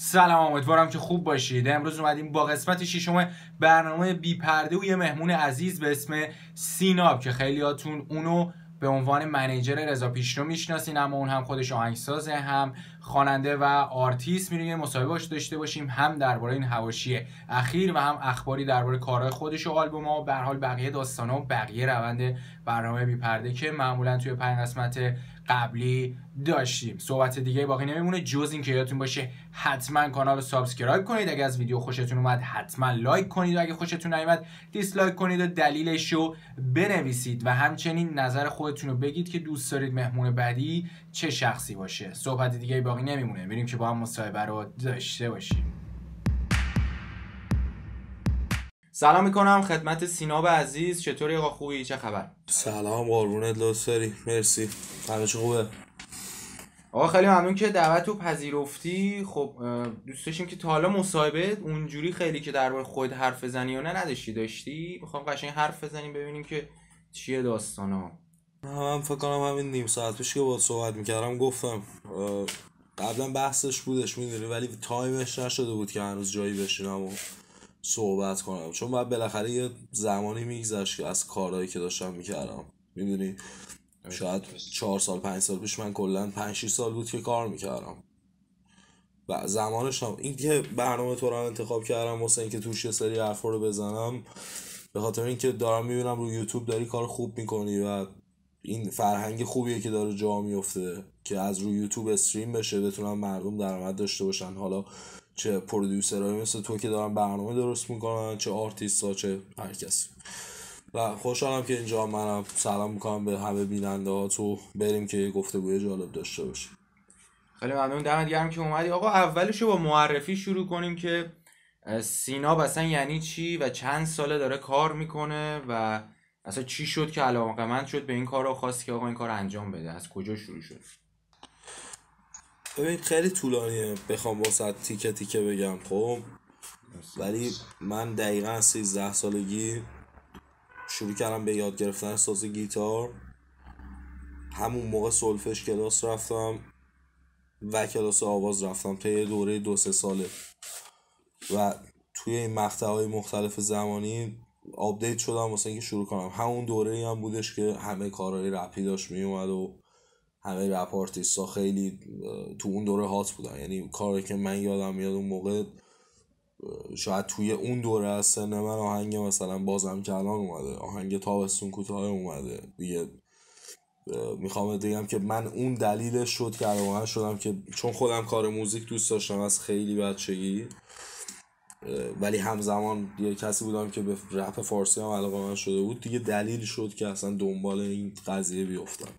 سلام، امیدوارم که خوب باشید. امروز اومدیم با قسمت ششم برنامه بی پرده و یه مهمون عزیز به اسم سیناب که خیلیاتون اونو به عنوان منیجر رضا پیشرو میشناسین، اما اون هم خودش آهنگسازه، هم خواننده و آرتیست. میریم مصاحبه باش داشته باشیم، هم درباره این حواشی اخیر و هم اخباری درباره کارهای خودش و آلبوم‌ها و به هر حال بقیه داستانا و بقیه روند برنامه بی پرده که معمولا توی 5 قسمت قبلی داشتیم. صحبت دیگه باقی نمیمونه جز این که یادتون باشه حتما کانال رو سابسکرایب کنید، اگه از ویدیو خوشتون اومد حتما لایک کنید و اگه خوشتون نیومد دیسلایک کنید و دلیلش رو بنویسید و همچنین نظر خودتون رو بگید که دوست دارید مهمون بعدی چه شخصی باشه. صحبت دیگه باقی نمیمونه، بریم که با هم مصاحبه رو داشته باشیم. سلام میکنم خدمت سیناب عزیز. چطوری آقا؟ خوبی؟ چه خبر؟ سلام قربونت، لطف داری، مرسی، همه چی خوبه. آقا خیلی ممنون که دعوت رو پذیرفتی. خب دوست داشتیم که تا حالا مصاحبه اونجوری خیلی که درباره خودت حرف بزنی یا نه داشتی. میخوام قشنگ حرف بزنیم ببینیم که چیه داستانا. من فکر کنم همین نیم ساعت پیش که باهات صحبت میکردم گفتم قبلا بحثش بودش میدونی، ولی تایمش نشده بود که هنوز جایی بشینم و صحبت کنم، چون بعد بالاخره یه زمانی میگذشت که از کارهایی که داشتم میکردم میدونی. شاید 4 سال 5 سال پیش من کلا 5-6 سال بود که کار میکردم و زمانش هم این که برنامه تو رو انتخاب کردم واسه اینکه توش یه سری حرفا رو بزنم، به خاطر اینکه دارم میبینم رو یوتیوب داری کار خوب میکنی و این فرهنگ خوبیه که داره جا میفته که از رو یوتیوب استریم بشه، بتونن مردم درآمد داشته باشن، حالا چه پرودیوسرایی مثل تو که دارن برنامه درست میکنن، چه آرتیستا، چه هر کسی. و خوشحالم که اینجا منم سلام میکنم به همه بیننده ها تو، بریم که یه گفتگوی جالب داشته باشیم. خیلی ممنون، دمت گرم که اومدی. آقا اولشو با معرفی شروع کنیم که سیناب اصلا یعنی چی و چند ساله داره کار میکنه و اصلا چی شد که علاقه‌مند شد به این کار رو خواست که آقا این کار انجام بده؟ از کجا شروع شد؟ ببین خیلی طولانیه بخوام واسه تیکه تیکه بگم، خب ولی من دقیقا 13 سالگی شروع کردم به یاد گرفتن ساز گیتار. همون موقع سولفش کلاس رفتم و کلاس آواز رفتم تا یه دوره 2-3 ساله و توی این مقطع‌های مختلف زمانی آپدیت شدم واسه اینکه شروع کنم. همون دوره‌ای هم بودش که همه کارهای رپی داشت میومد و همه رپ آرتیستا خیلی تو اون دوره هات بودن، یعنی کاری که من یادم میاد اون موقع شاید توی اون دوره از سن من آهنگ مثلا بازم کلان اومده، آهنگ تابستون کوتاه اومده دیگه. میخوام بگم که من اون دلیلش شد که علاقه‌مند شدم که چون خودم کار موزیک دوست داشتم از خیلی بچگی، ولی همزمان یه کسی بودم که به رپ فارسی هم علاقه‌مند شده بود دیگه، دلیل شد که اصلا دنبال این قضیه بیفتم.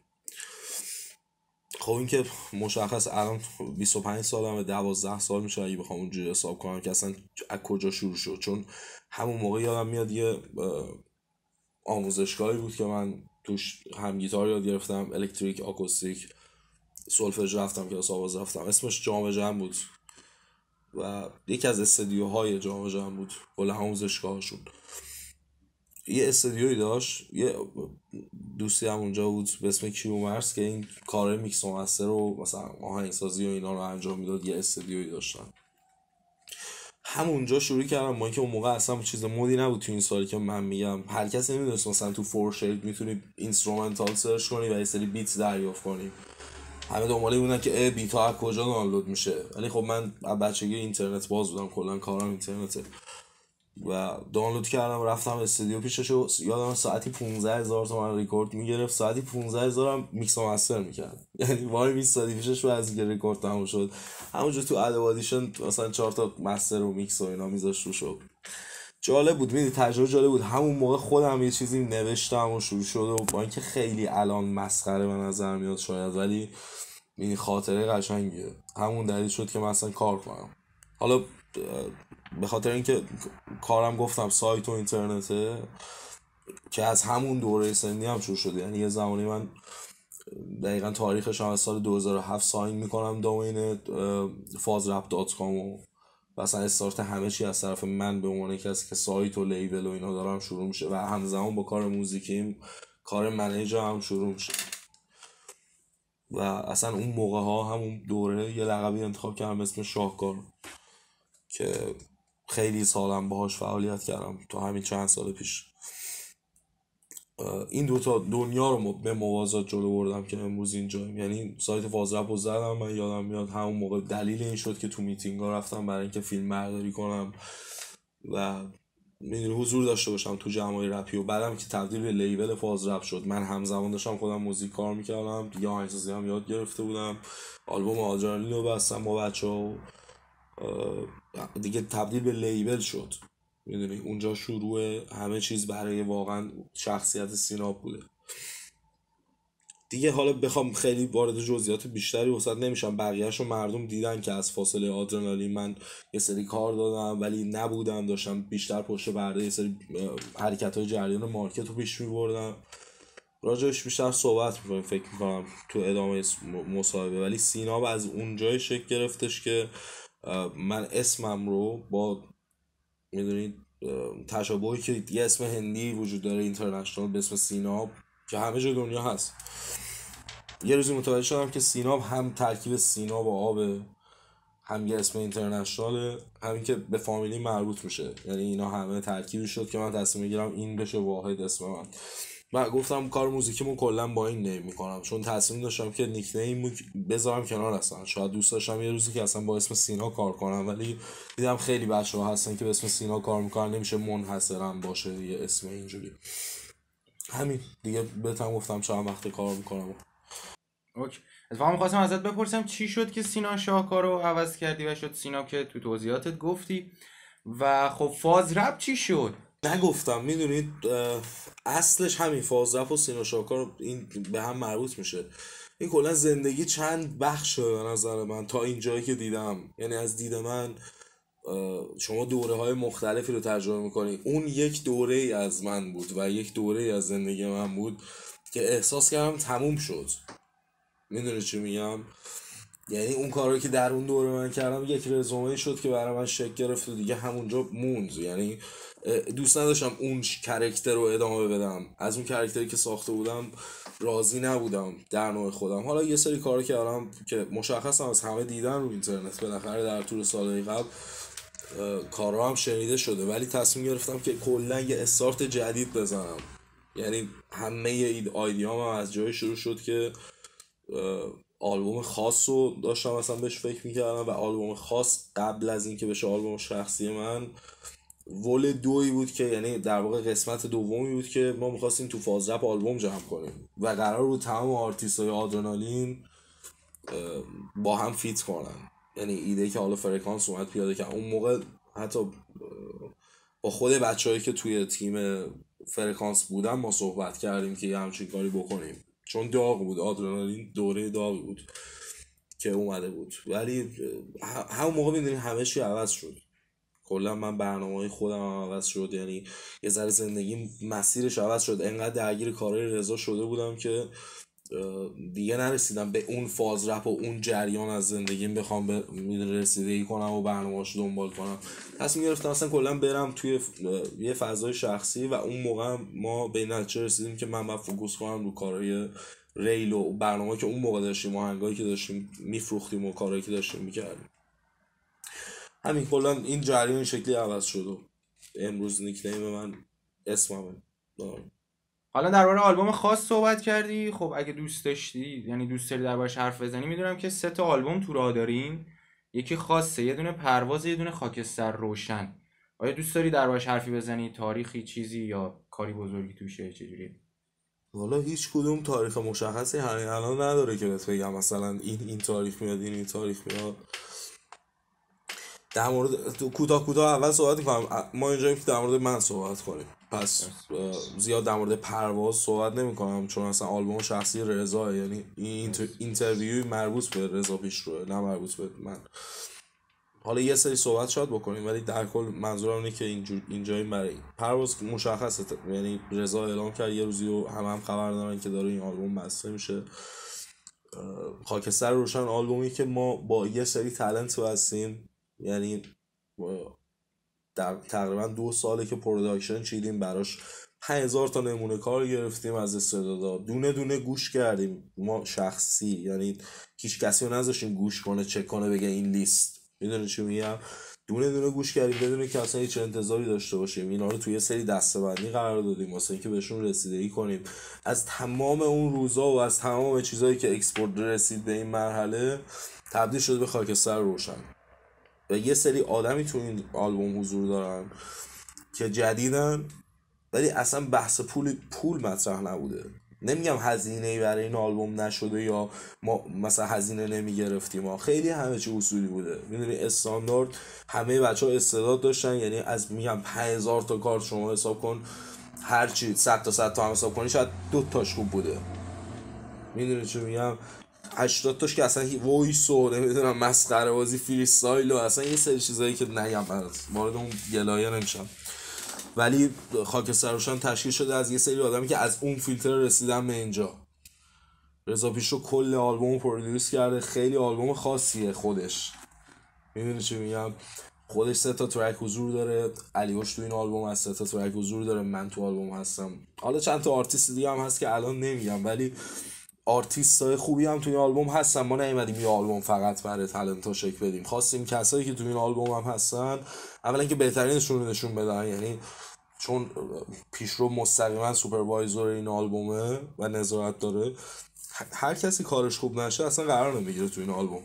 خب این که مشخص الان 25 سالمه، 12 سال میشه اگه بخوام اونجوری حساب کنم که اصلا از کجا شروع شد، چون همون موقع یادم میاد یه آموزشگاهی بود که من توش هم گیتار یاد گرفتم، الکتریک، آکوستیک، سولفژ رفتم، کلاس آواز رفتم، اسمش جام جم بود و یکی از استدیوهای جام جم بود کل آموزشگاهشون. یه استودیویی داشت، یه دوستی هم اونجا بود به اسم کیومرس که این کارهای میکس و مستر و مثلا آهنگسازی و اینا رو انجام میداد، یه استودیویی داشتن. همونجا شروع کردم، ما اینکه اون موقع اصلا چیز مودی نبود تو این سالی که من میگم، هر کسی نمیدونست مثلا تو فورشید میتونی اینسترومنتال سرچ کنی و یه سری بیت دریافت کنی. همه دنباله بودن که بیت ها از کجا دانلود میشه، ولی خب من از بچگی اینترنت باز بودم، کلا کارم اینترنته و دانلود کردم، رفتم استودیو پیشش و یادم ساعتی 15,000 تومان ریکورد میگرفت، ساعتی 15,000 هم میکس و مستر میکرد، یعنی وای 20 ساعتی پیشش بعد از اینکه ریکورد تموم شد همونجا تو ادوادیشن مثلا 4 تا مستر و میکس و اینا میذاشت رو شد. جالب بود، میدونی تجربه جالب بود. همون موقع خودم یه چیزی نوشتم و شروع شد و با اینکه خیلی الان مسخره به نظر میاد شاید، ولی این خاطره قشنگیه. همون دلیل شد که من اصلا کار کنم. حالا به خاطر اینکه کارم گفتم سایت و اینترنته که از همون دوره سنی هم شروع شده، یعنی یه زمانی من دقیقا تاریخش هم از سال 2007 ساین میکنم دومین fazrap.com و مثلا استارت همه چی از طرف من به عنوان کسی که سایت و لیبل و اینا دارم شروع میشه و همزمان با کار موزیکیم کار منیجر هم شروع میشه و اصلا اون موقع ها همون دوره یه لقبی انتخاب کردم اسم شاهکار که خیلی سالم باهاش فعالیت کردم تا همین چند سال پیش. این دوتا دنیا رو به موازات جلو بردم که امروز اینجاییم. یعنی سایت فازرپ رو زدم، من یادم میاد همون موقع دلیل این شد که تو میتینگ ها رفتم برای اینکه فیلم برداری کنم و میدونی حضور داشته باشم تو جمعای رپی. و بعدم که تبدیل به لیبل فازرپ شد، من همزمان داشتم خودم موزیک کار میکردم دیگه، آهنگسازی هم یاد گرفته بودم، آلبوم آدرنالین رو بستم با بچه ها، دیگه تبدیل به لیبل شد. میدونی اونجا شروع همه چیز برای واقعا شخصیت سیناب بوده دیگه. حالا بخوام خیلی وارد جزئیات بیشتری وسط نمیشم، بقیهش رو مردم دیدن که از فاصله آدرنالین من یه سری کار دادم ولی نبودم، داشتم بیشتر پشت برده یه سری حرکت های جریان مارکت رو پیش میبردم. راجعش بیشتر صحبت میکنیم فکر میکنم تو ادامه مصاحبه. ولی سیناب از اونجای شکل گرفتش که من اسمم رو با میدونید تشابهی که یه اسم هندی وجود داره اینترنشنال به اسم سیناب که همه جای دنیا هست، یه روزی متوجه شدم که سیناب هم ترکیب سیناب و آبه، هم یه اسم اینترنشناله، همین که به فامیلی مربوط میشه. یعنی اینا همه ترکیبی شد که من تصمیم بگیرم این بشه واحد اسم من. و گفتم کار موزیکیمو کلا با این نیم میکنم، چون تصمیم داشتم که نیک نیم بذارم کنار. اصلا شاید دوست داشتم یه روزی که اصلا با اسم سینا کار کنم، ولی دیدم خیلی بچه‌ها هستن که به اسم سینا کار میکنن، نمیشه منحصرا باشه یه اسم اینجوری. همین دیگه بهتم گفتم چند وقت کار میکنم. اوکی. اتفاقا می‌خواستم ازت بپرسم چی شد که سینا شاهکار رو عوض کردی و شد سینا که تو توضیحاتت گفتی، و خب فازرپ چی شد؟ نگفتم. میدونید اصلش همین فازرپ و سینا شاهکار این به هم مربوط میشه. این کلا زندگی چند بخشه به نظر من تا اینجایی که دیدم. یعنی از دید من شما دوره های مختلفی رو تجربه میکنی. اون یک دوره ای از من بود و یک دوره ای از زندگی من بود که احساس کردم تموم شد. میدونی چی میگم؟ یعنی اون کاری که در اون دوره من کردم یک رزومه شد که برای من شکل گرفت و دیگه همونجا موند. یعنی دوست نداشتم اون کرکتر رو ادامه بدم، از اون کرکتری که ساخته بودم راضی نبودم در نوع خودم. حالا یه سری کار کردم که مشخصم از همه دیدن رو اینترنت، بالاخره در طول سالهای قبل کارها هم شنیده شده، ولی تصمیم گرفتم که کلا یه استارت جدید بزنم. یعنی همه آیدیام هم از جای شروع شد که آلبوم خاص رو داشتم اصلا بهش فکر میکردم و آلبوم خاص قبل از اینکه بشه آلبوم شخصی من ول 2 بود که یعنی در واقع قسمت دومی بود که ما میخواستیم تو فازرپ آلبوم جمع کنیم و قرار بود تمام آرتیست های آدرنالین با هم فیت کنن. یعنی ایده که حالا فرکانس اومد پیاده که اون موقع حتی با خود بچه‌هایی که توی تیم فرکانس بودن ما صحبت کردیم که یه همچین کاری بکنیم، چون داغ بود. آدرنالین دوره داغی بود که اومده بود. ولی همون موقع میدونی همه چی عوض شد. کلا من برنامه‌های خودم هم عوض شد. یعنی یه ذره زندگی مسیرش عوض شد. انقدر درگیر کارهای رضا شده بودم که دیگه نرسیدم به اون فاز رپ و اون جریان از زندگیم بخوام به رسیدگی کنم و برنامه‌اش دنبال کنم. تصمیم گرفتم اصلا کلا برم توی یه فضای شخصی و اون موقع ما به نتیجه رسیدیم که من باید فوکوس کنم رو کارهای ریل و برنامه‌ای که اون موقع داشتیم، آهنگایی که داشتیم میفروختیم و کارهایی که داشتیم میکردیم. همین کلا این جریان این شکلی عوض شد و امروز نیکنیم من اسممه. حالا درباره آلبوم خاص صحبت کردی. خب اگه دوست داشتی، یعنی دوست داری دربارش حرف بزنی، میدونم که 3 تا آلبوم تو راه دارین. یکی خاصه، یه دونه پرواز، یه دونه خاکستر روشن. آیا دوست داری دربارش حرفی بزنی؟ تاریخی چیزی یا کاری بزرگی توشه؟ چجوری؟ والا هیچ کدوم تاریخ مشخصی همین الان نداره که بهت بگم مثلا این تاریخ میاد این تاریخ میاد. در مورد کوتاه اول صحبت می‌کنم. ما اینجاییم که در مورد من صحبت کنیم، پس زیاد در مورد پرواز صحبت نمی‌کنم چون اصلا آلبوم شخصی رضا. یعنی این اینترویوی مربوط به رضا پیشروه، نه مربوط به من. حالا یه سری صحبت شاید بکنیم ولی در کل منظورم اینه که اینجایی برای پرواز مشخصه. یعنی رضا اعلام کرد یه روزی و هم خبر دارن که داره این آلبوم بسته میشه. خاکستر روشن آلبومی که ما با یه سری تالنت هستیم، یعنی در تقریبا 2 ساله که پروداکشن چیدیم براش، 5000 تا نمونه کار گرفتیم از استعدادا، دونه دونه گوش کردیم ما شخصی، یعنی هیچ کسی رو نذاشتیم گوش کنه چک کنه بگه این لیست، میدونی چی میگم، دونه دونه گوش کردیم بدون که اصلا هیچ انتظاری داشته باشیم، اینا رو توی سری دسته‌بندی قرار دادیم واسه اینکه بهشون رسیدگی کنیم. از تمام اون روزا و از تمام چیزایی که اکسپورت رسید به این مرحله تبدیل شده به خاکستر روشن. و یه سری آدمی تو این آلبوم حضور دارن که جدیدن ولی اصلا بحث پول مطرح نبوده. نمیگم هزینه‌ای برای این آلبوم نشده یا ما مثلا هزینه نمیگرفتیم، ما خیلی همه چی اصولی بوده، میدونی استاندارد همه بچه‌ها استعداد داشتن، یعنی از میگم 5000 تا کارت شما حساب کن هر چی 100 تا هم حساب کنی شاید 2 تاش خوب بوده، میدونی چی میگم، 80 تاش که اصلا وایس و نمیدونم مسخره بازی فری استایل و اصلا یه سری چیزایی که نگم وارد اون گلایه نمیشم. ولی خاکستر روشن تشکیل شده از یه سری آدمی که از اون فیلتر رسیدن به اینجا. رضا پیشرو کل آلبوم پرودیوس کرده، خیلی آلبوم خاصیه خودش، میدونی چی میگم، خودش 3 تا ترک حضور داره، علیوش تو این آلبوم از 3 تا ترک حضور داره، من تو آلبوم هستم، حالا چند تا آرتیست دیگه هم هست که الان نمیگم، ولی آرتیستای خوبی هم تو این آلبوم هستن. ما نیومدیم یه آلبوم فقط برای تالنت‌ها شکل بدیم، خواستیم کسایی که تو این آلبوم هم هستن اولا که بهترینشون رو نشون بدن، یعنی چون پیشرو مستقیما سوپروایزر این آلبومه و نظارت داره، هر کسی کارش خوب نشه اصلا قرار نمیگیره تو این آلبوم،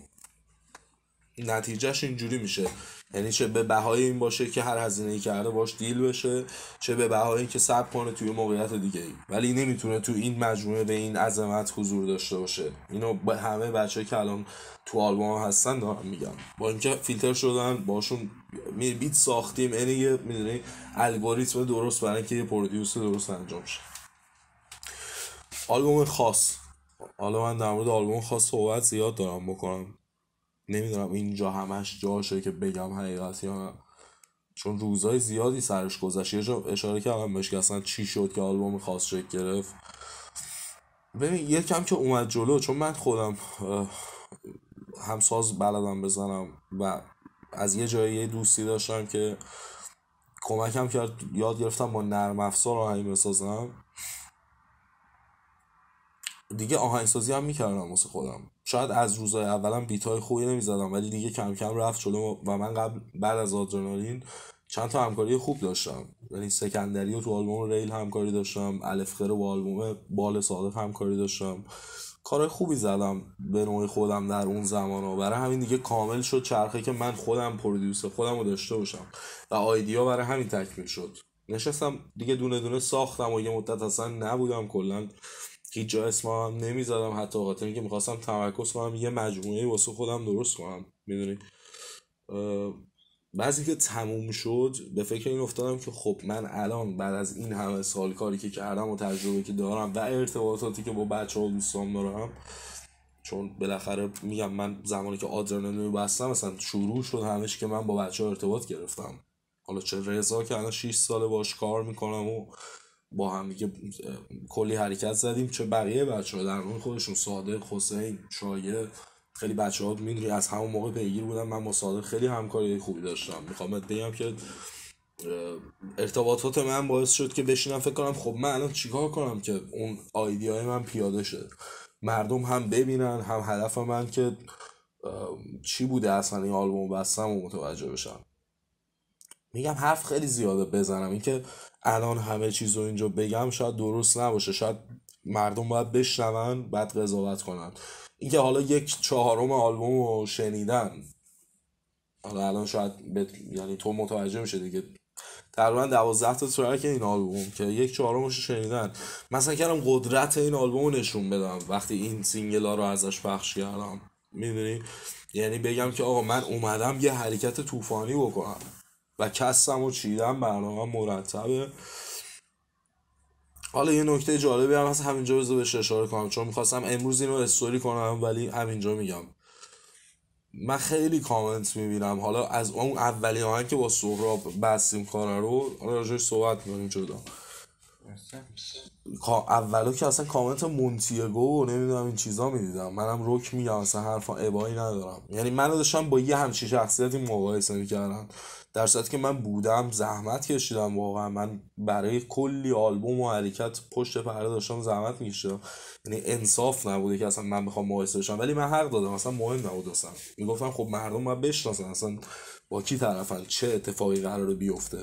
نتیجهش اینجوری میشه، یعنی چه به بهای این باشه که هر هزینه‌ای کرده باش دیل بشه، چه به بهای این که صبر کنه توی موقعیت دیگه ای، ولی نمیتونه تو این مجموعه به این عظمت حضور داشته باشه. اینو به همه بچه‌ای که الان تو آلبوم هستن دارم میگم، با اینکه فیلتر شدن باشون بیت ساختیم، یعنی یه میدونی الگوریتم درست برای اینکه یه پرودیوس درست انجام شه. آلبوم خاص، حالا من در مورد آلبوم خاص صحبت زیاد دارم بکنم، نمیدونم اینجا همش جاشه که بگم حقیقت یا نه، چون روزای زیادی سرش گذشت. یه جا اشاره کردم بهش که اصلا چی شد که آلبوم خاص شکل گرفت. ببین یکم که اومد جلو، چون من خودم همساز بلدم بزنم و از یه جایی یه دوستی داشتم که کمکم کرد یاد گرفتم با نرم افزار آهنگ بسازم، دیگه آهنگسازی هم میکردم واسه خودم، شاید از روزای اولم بیتای خوبی نمیزدم ولی دیگه کم کم رفت جلو و من بعد از آدرنالین چند تا همکاری خوب داشتم، یعنی سکندری و تو آلبوم ریل همکاری داشتم، الفخر و آلبوم بال صادق همکاری داشتم، کار خوبی زدم به نوع خودم در اون زمان و برای همین دیگه کامل شد چرخه که من خودم پرودیوسر خودم رو داشته باشم و آیدیا برای همین تکمیل شد. نشستم دیگه دونه دونه ساختم و یه مدت اصلا نبودم، کلا هیچ جا اسمم نمیزدم، حتی خاطر اینکه میخواستم تمرکز کنم یه مجموعه واسه خودم درست کنم، میدونی. بعضی که تموم شد به فکر این افتادم که خب من الان بعد از این همه سال کاری که کردم و تجربه که دارم و ارتباطاتی که با بچه ها و دوستان دارم، چون بالاخره میگم من زمانی که آدرنالین بستم مثلا شروع شد همش که من با بچه ها ارتباط گرفتم، حالا چه رضا که الان 6 ساله باش کار میکنم و با هم دیگه کلی حرکت زدیم، چه بقیه بچه‌ها در مورد خودشون، صادق، حسین، شایعه، خیلی بچه‌ها میدونی از همون موقع پیگیر بودن، من با صادق خیلی همکاری خوبی داشتم. میخوام بگم که ارتباطات من باعث شد که بشینم فکر کنم خب من الان چیکار کنم که اون ایده‌های من پیاده شه، مردم هم ببینن، هم هدف من که چی بوده اصلا این آلبوم بستم و متوجه بشن. میگم حرف خیلی زیاده بزنم، اینکه الان همه چیز رو اینجا بگم شاید درست نباشه، شاید مردم باید بشنون بعد قضاوت کنن. اینکه حالا 1/4 آلبوم رو شنیدن، حالا الان شاید یعنی تو متوجه میشه دیگه، تقریبا 12 تا ترک این آلبوم که 1/4 رو شنیدن، مثلا کردم قدرت این آلبوم رو نشون بدم وقتی این سینگل ها رو ازش پخش کردم، میدونی، یعنی بگم که آقا من اومدم یه حرکت طوفانی بکنم و کسم و چیدم، برنامه مرتبه. حالا یه نکته جالبی هم هست همینجا بذار بهش اشاره کنم، چون میخواستم امروز اینو استوری کنم ولی همینجا میگم. من خیلی کامنت میبینم، حالا از اون اولی آهنگ که با سهراب بستیم کار رو، حالا راجعش صحبت میکنیم جدا. اولو که اصلا کامنت مونتیگو و نمیدونم این چیزا میدیدم، منم روک میگم اصلا حرفا ابایی ندارم، یعنی منو داشتم با یه همچین شخصیتی مقایسه میکردن، در صورتی که من بودم زحمت کشیدم واقعا، من برای کلی آلبوم و حرکت پشت پرده داشتم زحمت میکشیدم، یعنی انصاف نبوده که اصلا من بخوام مقایسه بشم، ولی من حق دادم، اصلا مهم نبود، اصلا میگفتم خب مردم باید بشناسن اصلا با کی طرفن، چه اتفاقی قراره بیفته.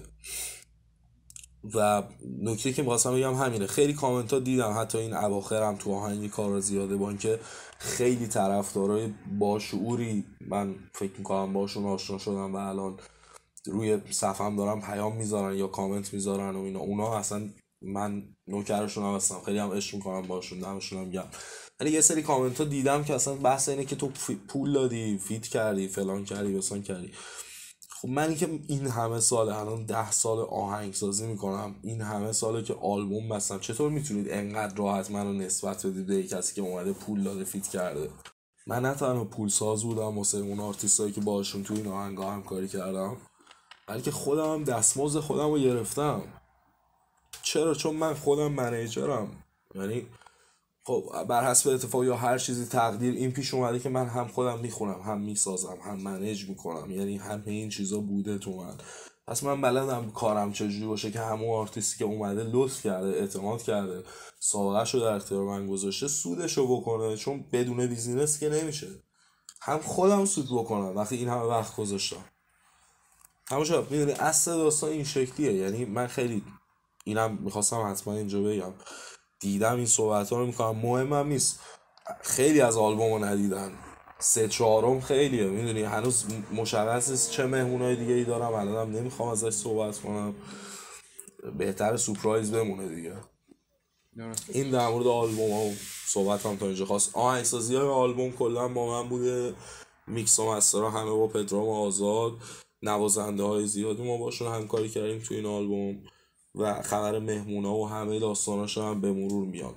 و نکته که می‌خواستم بگم همینه، خیلی کامنت ها دیدم حتی این اواخرم تو آهنگ کارا زیاده، با اینکه خیلی طرفدارای باشعوری من فکر میکنم باشون آشنا شدم و الان روی صفحم دارن پیام میذارن یا کامنت میذارن و اینا، اونا اصلا من نوکرشون هم هستم، خیلی هم عشق میکنم باشون، دمشون هم گرم. ولی یه سری کامنت ها دیدم که اصلا بحث اینه که تو پول دادی، فیت کردی، فلان کردی، بسان کردی. خب منی که این همه سال، الان 10 سال آهنگسازی میکنم، این همه ساله که آلبوم بستم، چطور میتونید انقدر راحت منو نسبت بدید به کسی که اومده پول داده فیت کرده؟ من نه تنها پول ساز بودم واسه اون آرتیستایی که باشون تو این آهنگا همکاری کردم، بلکه خودم هم دستمزد خودم رو گرفتم. چرا؟ چون من خودم منیجرم، یعنی خب بر حسب اتفاق یا هر چیزی تقدیر این پیش اومده که من هم خودم میخونم، هم میسازم، هم منیج میکنم، یعنی همه این چیزا بوده تو من، پس من بلدم کارم چجوری باشه که همون آرتیستی که اومده لطف کرده، اعتماد کرده، سابقه‌شو در اختیار من گذاشته، سودشو بکنه، چون بدون بیزینس که نمیشه. هم خودم سود بکنم وقتی این همه وقت گذاشتم. همونجا میدونی اصل داستان این شکلیه، یعنی من خیلی اینم میخواستم حتما اینجا بگم، دیدم این صحبت ها رو میکنم، مهمم نیست، خیلی از آلبوم رو ندیدن، 3/4 خیلیه، میدونی هنوز مشخص نیست چه مهمونای دیگه ای دارم، الانم نمیخوام ازش صحبت کنم، بهتر سورپرایز بمونه دیگه. این در مورد آلبوم ها صحبت هم تا اینجا خواست. آهنگسازی های آلبوم کلا با من بوده، میکس و مستر همه با پدرام آزاد، نوازنده های زیادی ما باشون همکاری کردیم تو این آلبوم و خبر مهمونا و همه داستاناش هم به مرور میاد.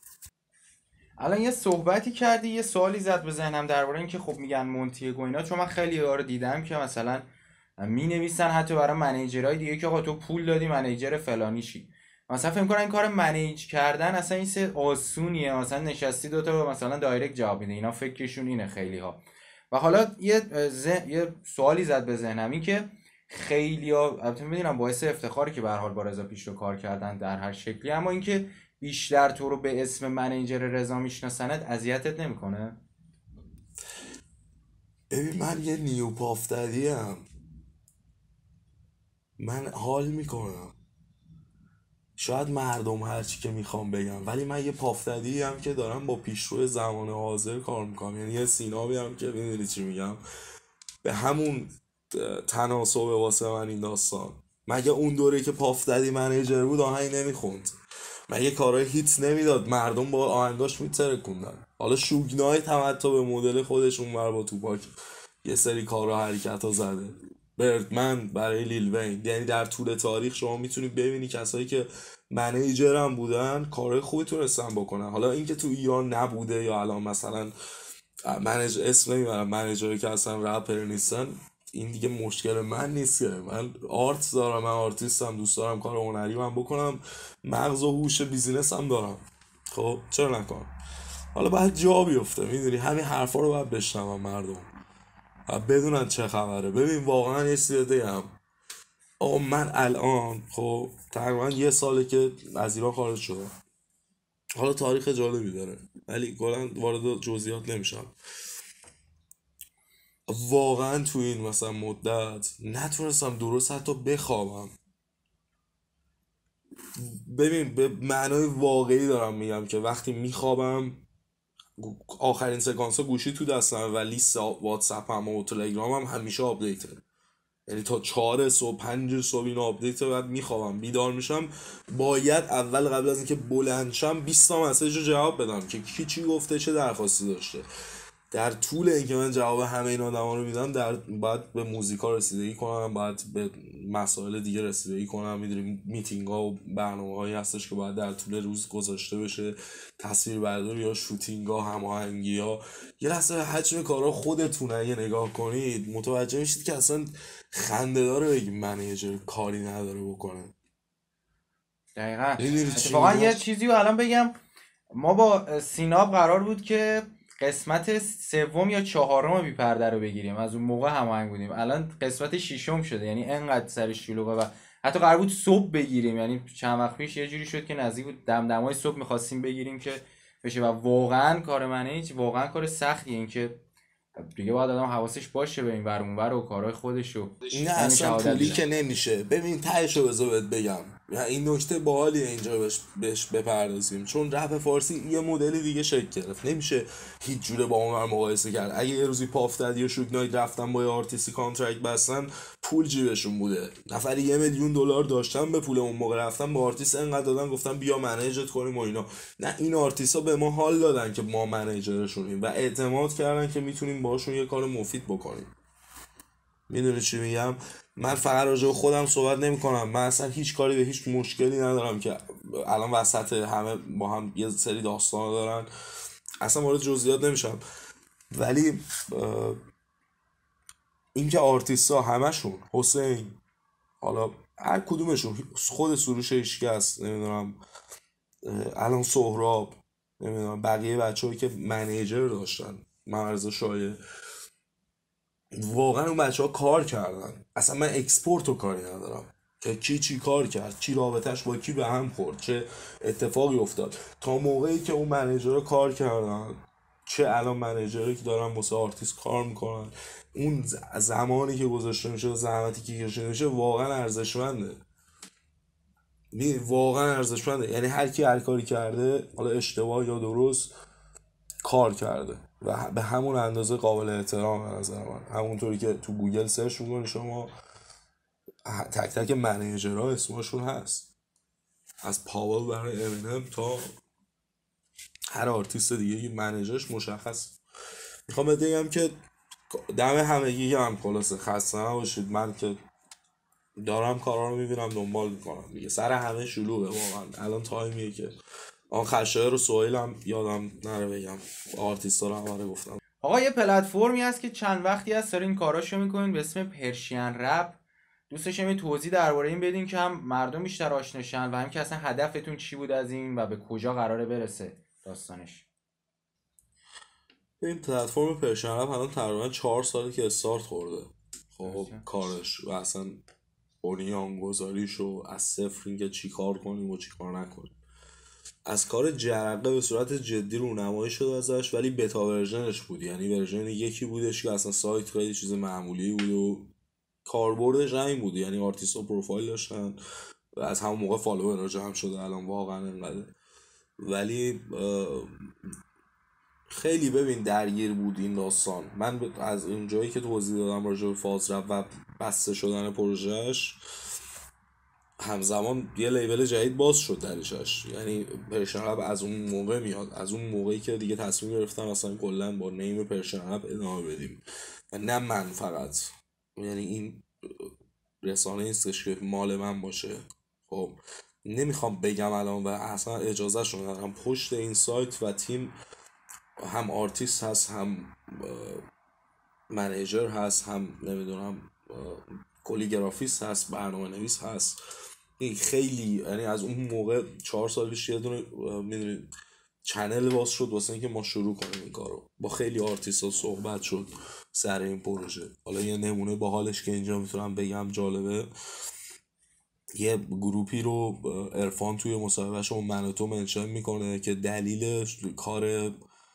الان یه صحبتی کردی، یه سوالی زد به ذهنم درباره این که خب میگن مونتیگو اینا، چون من خیلی رو دیدم که مثلا می نویسن حتی برای منیجرهای دیگه که آقا تو پول دادی منیجر فلانی شی، مثلا فکر کنن این کار منیج کردن اصلا این سه آسونیه، مثلا نشستی دوتا مثلا دایرکت جواب میده، اینا فکرشون اینه خیلی ها. و حالا یه سوالی زد به ذهنم، این که خیلی ها البته میدونم باعث افتخاری که به هر حال با رضا پیشرو کار کردن در هر شکلی، اما اینکه بیشتر تو رو به اسم منیجر رضا میشناسنت اذیتت نمیکنه؟ ببین من یه نیو پافتدی ام، من حال میکنم، شاید مردم هرچی که میخوام بگم، ولی من یه پافتدی هم که دارم با پیشرو زمان حاضر کار میکنم، یعنی یه سینابی هم که میدونی چی میگم، به همون تناسب واسه من این داستان. مگه اون دوره که پافتدی منیجر بود آهنگ نمیخوند؟ مگه کارهای هیت نمیداد؟ مردم با آهنگاش میترکوندن. حالا شوگنای تمتا به مدل خودش اونور با توپاک یه سری کارها حرکت ها زده، بردمن برای لیل وین، یعنی در طول تاریخ شما میتونید ببینی کسایی که منیجر هم بودن کارهای خوبی تونستن بکنن. حالا اینکه تو ایران نبوده یا الان مثلا اسم نمیبرم منیجری که اصلا رپر نیستن، این دیگه مشکل من نیست، که من آرت دارم، من آرتیستم، دوست دارم کار هنری من بکنم، مغز و هوش بیزینس هم دارم، خب چرا نکنم؟ حالا باید جا بیفته، میدونی همین حرفا رو باید بشنوم مردم و بدونن چه خبره. ببین واقعا یه چیزی بگم، آقا من الان خب تقریبا یه ساله که از ایران خارج شدم، حالا تاریخ جالبی داره ولی کلا وارد جزئیات نمیشم. واقعا تو این مثلا مدت نتونستم درست حتی بخوابم. ببین به معنای واقعی دارم میگم که وقتی میخوابم آخرین سکانس گوشی تو دستم و لیست واتساپ هم و تلگرام هم همیشه آپدیته، یعنی تا 4 صبح 5 صبح این آپدیت، بعد میخوابم بیدار میشم باید اول قبل از اینکه بلند شم 20 تا مسیج رو جواب بدم که کی چی گفته، چه درخواستی داشته. در طول اینکه من جواب همه این آدما رو میدم باید به موزیکا رسیدگی کنم، باید به مسائل دیگه رسیدگی کنم، میدونی میتینگ ها و برنامه‌هایی هستش که باید در طول روز گذاشته بشه، تصویر برداری یا شوتینگ ها، هماهنگی ها، یه لحظه حجم کارا خودتون اگه نگاه کنید متوجه میشید که اصلا خنده داره بگیم منیجر کاری نداره بکنه. دقیقاً. می‌دونی چی اتفاقا میگم؟ یه چیزی رو الان بگم، ما با سیناب قرار بود که قسمت سوم یا چهارم بی پرده رو بگیریم، از اون موقع هماهنگ بودیم، الان قسمت ششم شده، یعنی انقدر سر شلوغه و حتی قرار بود صبح بگیریم، یعنی چند وقت پیش یه جوری شد که نزدیک بود دمدمای صبح می‌خواستیم بگیریم که بشه و واقعا کار منیج واقعا کار سختیه، این که دیگه باید آدم حواسش باشه به این ور اون ور و کارهای خودش رو. نه من اصلا شهادت پولی میدم. که نمیشه. ببین تهشو بذار بهت بگم، این نکته باحالیه اینجا بهش بپردازیم، چون رپ فارسی یه مدلی دیگه شکل گرفت، نمیشه هیچ جوره با اون مقایسه کرد. اگه یه روزی پافتدی و شوگ نایت رفتن با یه آرتیستی کانترکت بستن، پول جیبشون بوده، نفری $1,000,000 داشتن به پول اون موقع، رفتن با آرتیست انقدر دادن گفتن بیا منیجت کنیم و اینا. نه این آرتیستا به ما حال دادن که ما منیجرشونیم و اعتماد کردن که میتونیم باشون یه کار مفید بکنیم. میدونی چی میگم؟ من فقط راجع به خودم صحبت نمی کنم، من اصلا هیچ کاری به هیچ مشکلی ندارم که الان وسط همه با هم یه سری داستان دارن، اصلا وارد جزئیات نمیشم. ولی اینکه آرتیستا همشون، حسین، حالا هر کدومشون، خود سروش هیچکس، نمیدونم الان سهراب، نمیدونم بقیه بچه‌هایی که منیجر داشتن، مرزا شایع، واقعا اون بچه ها کار کردن. اصلا من اکسپورت رو کاری ندارم که کی چی کار کرد، کی رابطش با کی به هم خورد، چه اتفاقی افتاد، تا موقعی که اون منیجر کار کردن، چه الان منیجری که دارن واسه آرتیست کار میکنن، اون زمانی که گذاشته میشه و زحمتی که کشیده میشه واقعا ارزشمنده. واقعا ارزشمنده، یعنی هر کی هر کاری کرده، حالا اشتباه یا درست، کار کرده و به همون اندازه قابل احترام به نظر من. همونطوری که تو گوگل سرچ میکنی شما، تک تک منیجرها اسمشون هست، از پاول برای امینم تا هر آرتیست دیگه که منیجرش مشخص. میخوام بگم که دم همگی هم خلاصه خسته نباشید. من که دارم کارا رو میبینم دنبال میکنم دیگه، سر همه شلوغه واقعا. الان تایمیه که آن خشایار و سوهیل هم یادم نره بگم، آرتیستا رو همه گفتم. آقا یه پلتفرمی هست که چند وقتی هست دارین کاراشو میکنین به اسم پرشین رپ، دوستش هم توضیح درباره این بدین که هم مردم بیشتر آشناشن و هم که اصلا هدفتون چی بود از این و به کجا قراره برسه داستانش. این پلتفرم پرشین رپ الان تقریبا 4 ساله که استارت خورده. خب کارش و اصلا بنیانگذاریش و از صفر اینکه چی کار کنیم و چی کار نکنیم، از کار جرقه به صورت جدی رونمایی شد ازش، ولی بتا ورژنش بود، یعنی ورژن یکی بودش که اصلا سایت خیلی چیز معمولی بود و کاربردش همین بود، یعنی آرتیست ها پروفایل داشتن و از همون موقع فالوور جمع شده الان واقعا انقدر. ولی خیلی ببین درگیر بود این داستان. من از این جایی که توضیح دادم راجع به فاز رپ و بسته شدن پروژهش، همزمان یه لیبل جدید باز شد درشش، یعنی پرشین رپ از اون موقع میاد، از اون موقعی که دیگه تصمیم گرفتن اصلا کلا با نیم پرشین رپ ادامه بدیم و نه من فقط، یعنی این رسانه نیستش که مال من باشه. خب نمیخوام بگم الان و اصلا اجازه شون ندارم، پشت این سایت و تیم هم آرتیست هست، هم منیجر هست، هم نمیدونم کلی گرافیست هست، برنامه نویس هست. این خیلی، یعنی از اون موقع 4 سال پیش یه دونه میدونید چنل باز شد واسه اینکه ما شروع کنیم این کارو، با خیلی آرتیستا صحبت شد سر این پروژه. حالا یه نمونه باحالش که اینجا میتونم بگم جالبه، یه گروپی رو عرفان توی مصاحبهش اون من و تو منشن میکنه که دلیل کار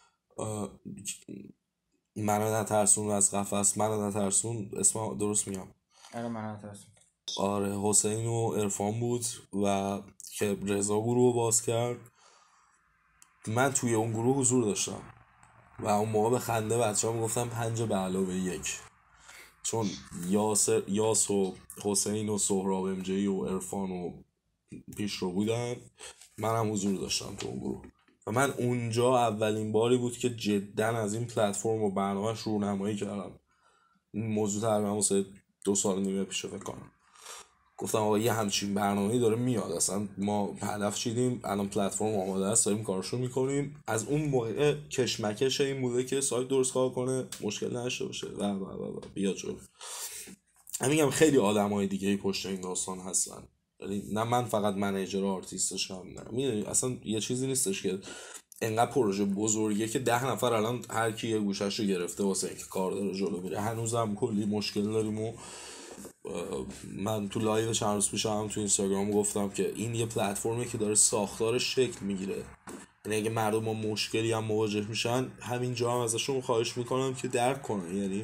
منو نترسون از قفس، منو نترسون اسم درست میگم؟ آره منو نترسون. آره حسین و عرفان بود و که رضا گروه باز کرد. من توی اون گروه حضور داشتم و اون موقع به خنده بچه ها میگفتم 5+1، چون یاس و حسین و سهراب امجی و عرفان و پیش رو بودن، منم حضور داشتم تو اون گروه و من اونجا اولین باری بود که جدا از این پلتفرم و برنامهش رونمایی کردم. این موضوع تقریبا واسه 2 سال و نیم پیش فکر کنم. گفتم آقا یه همچین برنامه‌ای داره میاد، اصلا ما هدف چیدیم، الان پلتفرم آماده است، داریم کارشو میکنیم. از اون موقع کشمکش این بوده که سایت درست کار کنه، مشکل نشه باشه و بیا جلو. من میگم خیلی آدمای دیگه پشت این داستان هستن، نه من فقط منیجر آرتیستشم، نه میدونی اصلا یه چیزی نیستش که انقدر پروژه بزرگیه که 10 نفر الان هر کی یه گوشش رو گرفته واسه اینکه کار داره جلو میره. هنوزم کلی مشکل داریم و من تو لایو چند روز پیش هم تو اینستاگرام گفتم که این یه پلتفرمیه که داره ساختارش شکل میگیره، یعنی اگه مردم با مشکلی هم مواجه میشن همینجا هم ازشون خواهش میکنم که درک کنن، یعنی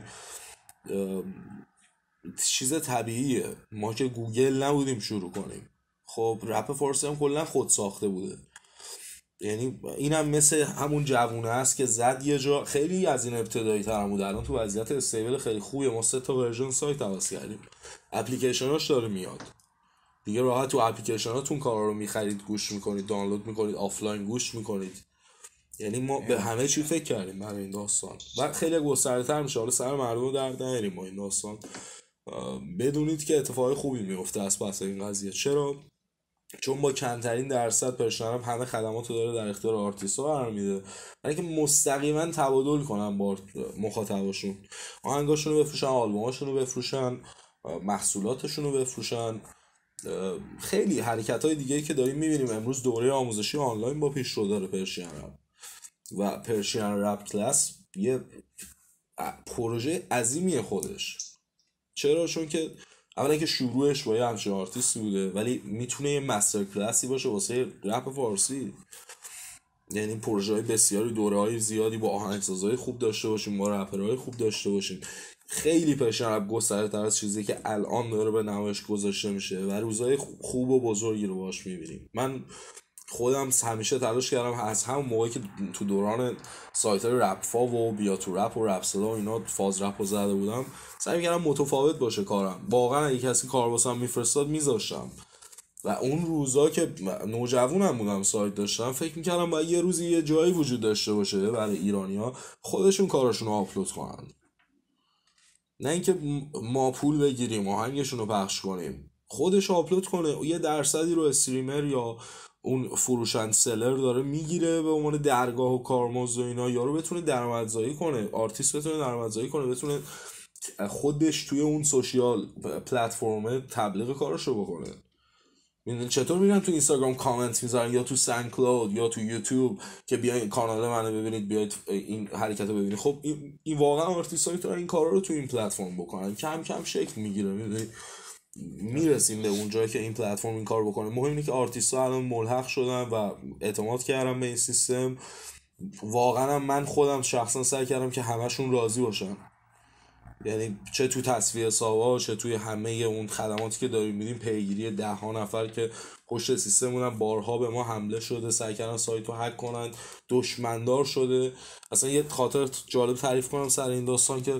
چیز طبیعیه. ما که گوگل نبودیم شروع کنیم، خب رپ فارسی هم کلا خود ساخته بوده، یعنی اینم مثل همون جوونه است که زد یه جا، خیلی از این ابتدایی تر هم بود، الان تو وضعیت استیبل خیلی خوبیه. ما 3 تا ورژن سایت عوض کردیم، اپلیکیشناش داره میاد دیگه، راحت تو اپلیکیشناتون کارا رو میخرید، گوش میکنید، دانلود میکنید، آفلاین گوش میکنید. یعنی ما به همه چی فکر کردیم برای این داستان و خیلی گسترده‌تر میشه. حالا سر مردم رو درد نیاریم با این داستان، بدونید که اتفاق خوبی میفته از پس این قضیه. چرا؟ چون با کمترین درصد پرسنل همه خدمات رو داره در اختیار آرتیست‌ها قرار میده، برای اینکه مستقیما تبادل کنن با مخاطباشون، آهنگاشون رو بفروشن، آلبوماشون رو بفروشن، محصولاتشون رو بفروشن. خیلی حرکت‌های دیگه که داریم میبینیم امروز. دوره آموزشی آنلاین با پیشرو داره پرشین رپ و پرشین رپ کلاس یه پروژه عظیمیه خودش. چرا؟ چون که اولا که شروعش با یه همچین آرتیستی بوده، ولی میتونه یه مستر کلاسی باشه واسه رپ فارسی. یعنی پروژه های بسیاری، دوره های زیادی با آهنگسازهای خوب داشته باشیم، با رپرهای خوب داشته باشیم. خیلی پرشین رپ گسترده تر از چیزی که الان داره به نمایش گذاشته میشه و روزای خوب و بزرگی رو باش میبینیم. من خودم همیشه تلاش کردم از همون موقعی که تو دوران سایت های رپ فا و بیا تو رپ و رپ صدا و اینا فاز رپ رو زده بودم، سعی می‌کردم متفاوت باشه کارم. واقعا اگه کسی کار واسم میفرستاد میذاشتم و اون روزا که نوجوانم بودم سایت داشتم فکر می‌کردم باید یه روزی یه جایی وجود داشته باشه برای ایرانی‌ها خودشون کاراشون رو آپلود کنن، نه اینکه ما پول بگیریم آهنگشون رو پخش کنیم. خودش آپلود کنه، یه درصدی رو استریمر یا اون فروشند سلر داره میگیره به عنوان درگاه و کارمزد و اینا، یارو بتونه درآمدزایی کنه، آرتیست بتونه درآمدزایی کنه، بتونه خودش توی اون سوشیال پلتفرم تبلیغ کارشو بکنه. میدونین چطور میرن تو اینستاگرام کامنت میذارن یا تو ساوند کلاود یا تو یوتیوب که بیاین کانال منو ببینید، بیاید این حرکت رو ببینید. خب این واقعا آرتیست‌ها میتونن این کارا رو تو این پلتفرم بکنن، کم کم شکل میگیره. میدونید میرسیم به اون جایی که این پلتفرم این کار بکنه. مهم اینه که آرتیست‌ها الان ملحق شدن و اعتماد کردن به این سیستم. واقعا من خودم شخصا سعی کردم که همشون راضی باشن، یعنی چه تو تصفیه حسابا چه توی همه اون خدماتی که داریم میدیم، پیگیری 10 نفر که پشت سیستم بودن، بارها به ما حمله شده، سعی کردن سایت رو هک کنن، دشمندار شده. اصلا یه خاطر جالب تعریف کنم سر این داستان که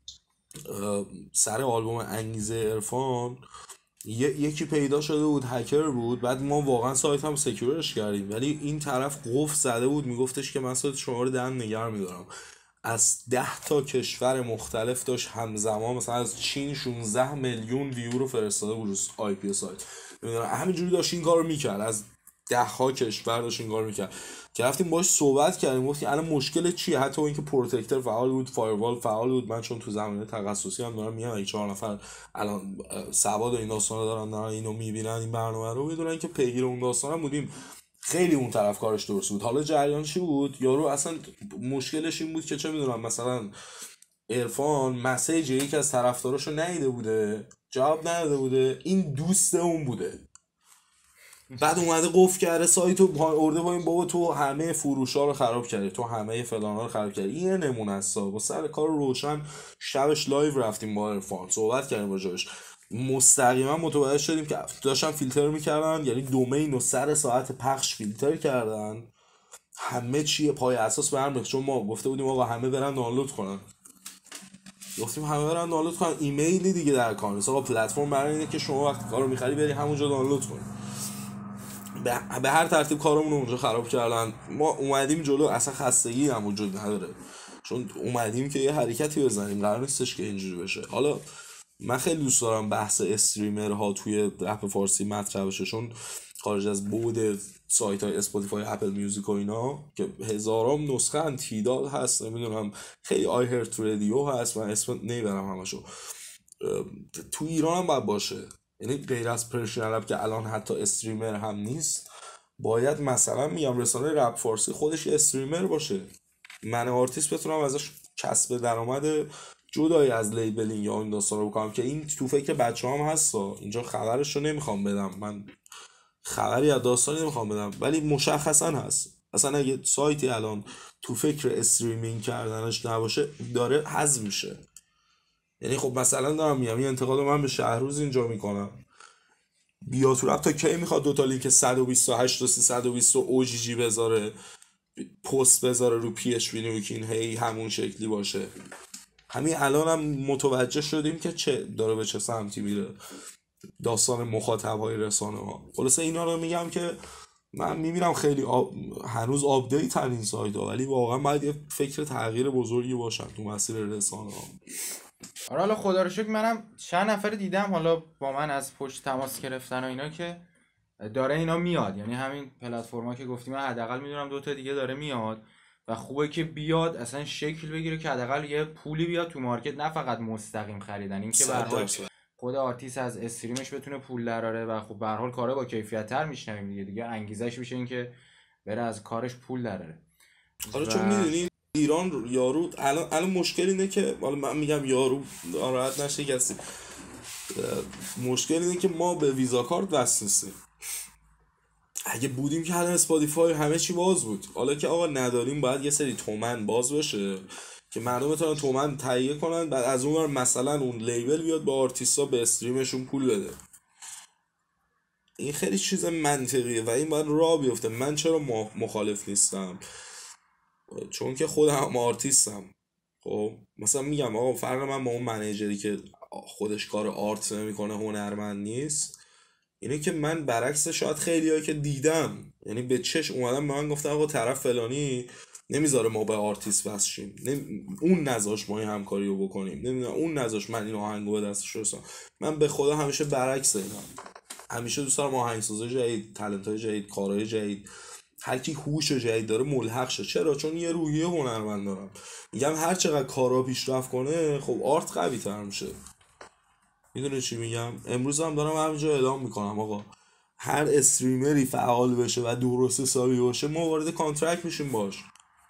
سر آلبوم انگیزه عرفان یکی پیدا شده بود، هکر بود، بعد ما واقعا سایت هم سکیورش کردیم، ولی این طرف قفل زده بود، میگفتش که من سایت شما رو دهن نگه میدارم. از 10 تا کشور مختلف داشت همزمان، مثلا از چین 16 میلیون ویو رو فرستاده بود روز آی پی سایت. همینجوری داشت این کارو میکرد، از 10 ها کشور داشت این کارو میکرد که رفتیم باهاش صحبت کردیم، گفتیم الان مشکل چیه؟ حتی اینکه پروتکتور فعال بود، فایروال فعال بود. من چون تو زمینه تخصصی هم دارم میام، 4 نفر الان سواد و این داستانا دارن اینو میبینن، این برنامه رو میدونن که پیگیر اون داستانا بودیم. خیلی اون طرف کارش درست بود. حالا جریان چی بود؟ یارو اصلا مشکلش این بود که چه میدونم مثلا عرفان مسیج یکی از طرفداراشو ندیده بوده، جواب نداده بوده، این دوست اون بوده، بعد اومده قفل کرده سایتو، ارده با این بابا تو همه فروشا رو خراب کردی، تو همه فلانا رو خراب کردی. این نمونه است. با سر کار روشن شبش لایو رفتیم با عرفان صحبت کردیم راجعش، مستقیما متوجه شدیم که داشتن فیلتر میکردن، یعنی دومین و سر ساعت پخش فیلتر کردن، همه چیه پای اساس به هم ریخت. چون ما گفته بودیم آقا همه برن دانلود کنن، گفتیم همه برن دانلود کنن، ایمیلی دیگه در کار نیست آقا، پلتفرم برای اینه که شما وقتی کارو میخری بری همونجا دانلود کنی. به هر ترتیب کارمون رو اونجا خراب کردن. ما اومدیم جلو، اصلا خستگی هم وجود نداره، چون اومدیم که یه حرکتی بزنیم، قرار نیستش که اینجوری بشه. حالا من خیلی دوست دارم بحث استریمرها توی رپ فارسی مطرح بشه، چون خارج از بود سایت های اسپاتیفای، اپل میوزیک و اینا که هزاران نسخه تیدال هست، نمیدونم خیلی آی هرت رادیو هست، من اسم نمیبرم همشو، تو ایران هم باید باشه. یعنی غیر از پرشین رپ که الان حتی استریمر هم نیست، باید مثلا میگم رسانه رپ فارسی خودش استریمر باشه، من آرتیست بتونم ازش کسب درآمد جدای از لیبلینگ یا این داستان رو بکنم که این تو فکر بچه هم هستا. اینجا خبرش رو نمیخوام بدم، من خبری از داستانی نمیخوام بدم، ولی مشخصا هست. اصلا اگه سایتی الان تو فکر استریمینگ کردنش نباشه داره حذف میشه. یعنی خب مثلا دارم میگم این انتقاد من به شهروز اینجا میکنم، بیا تو رپ تا کی میخواد دوتا لینک 128 و 320 اوجیجی بذاره، پست بذاره رو پی اچ پی نوکین هی همون شکلی باشه. همین الان هم متوجه شدیم که چه داره به چه سمتی میره داستان مخاطب های رسانه ها. خلاصه اینا رو میگم که من میبینم خیلی هنوز آپدیت این سایت ها، ولی واقعا باید یه فکر تغییر بزرگی باشن تو مسیر رسانه ها. آره حالا خدا رو شکر منم چند نفر دیدم حالا با من از پشت تماس گرفتن و اینا که داره اینا میاد، یعنی همین پلتفرما که گفتیم من حداقل میدونم 2 تا دیگه داره میاد و خوبه که بیاد اصلا شکل بگیره که حداقل یه پولی بیاد تو مارکت، نه فقط مستقیم خریدن، این که به هر حال خود آرتیست از استریمش بتونه پول دراره و خب به هر حال کارا با کیفیت تر میشنویم دیگه انگیزش میشه این که بره از کارش پول دراره. حالا چون میدونی ایران یارو الان مشکل اینه که حالا من میگم یارو ناراحت نشه کسی، مشکل اینه که ما به ویزا کارت وصل نیستیم. اگه بودیم که الان اسپاتیفای همه چی باز بود. حالا که آقا نداریم باید یه سری تومن باز بشه که مردم بتونن تومن تهیه کنن، بعد از اون مثلا اون لیبل بیاد با آرتیستا به استریمشون پول بده. این خیلی چیز منطقیه و این باید راه بیفته. من چرا مخالف نیستم؟ چون که خودم آرتیستم. خب مثلا میگم آقا فرق من با اون منیجری که خودش کار آرت نمیکنه، هنرمند نیست، اینه که من برعکس شاید خیلیایی که دیدم، یعنی به چش اومدم به من گفتن آقا طرف فلانی نمیذاره ما به آرتیست وصل شیم، اون نذاش ما این همکاری رو بکنیم، نمیدونم اون نذاش من این آهنگو به دستش رسونم. من به خدا همیشه برعکس اینم، همیشه دوست دارم آهنگسازای جدید، تالنت‌های جدید، کارهای جدید، هر کی هوش جدید داره ملحق شه. چرا؟ چون یه روحیه هنرمند دارم. میگم هر چقدر کارا پیشرفت کنه خب آرت قوی تر میشه. میدونی چی میگم؟ امروز هم دارم همینجا اعلام میکنم آقا هر استریمری فعال بشه و درست حسابی باشه ما وارد کانترکت میشیم باش.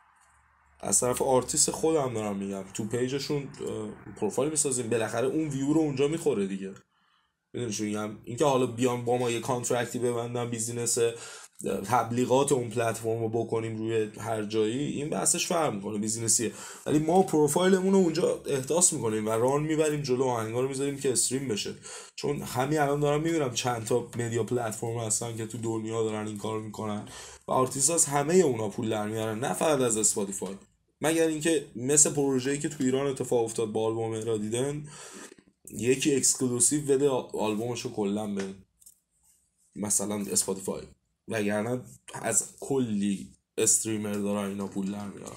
از طرف آرتیست خودم دارم میگم، تو پیجشون پروفایل میسازیم، بالاخره اون ویو رو اونجا میخوره دیگه. میدونی چی میگم؟ اینکه حالا بیان با ما یه کانترکتی ببندن، بیزینس تبلیغات اون پلتفرم رو بکنیم روی هر جایی، این بحثش فرق میکنه، بیزینسیه. ولی ما پروفایلمون رو اونجا احداث میکنیم و ران میبریم جلو، آهنگا رو میذاریم که استریم بشه. چون همین الان دارم میبینم چند تا مدیا پلتفرم هستن که تو دنیا دارن این کارو میکنن و آرتیست از همه اونا پول در میارن، نه فقط از اسپاتیفای. مگر اینکه مثل پروژه‌ای که تو ایران اتفاق افتاد با آلبوم را دیدن، یکی اکسکلوسیو بده آلبومشو کلا به مثلا اسپاتیفای، وگرنه از کلی استریمر دارن اینا پول در میارن.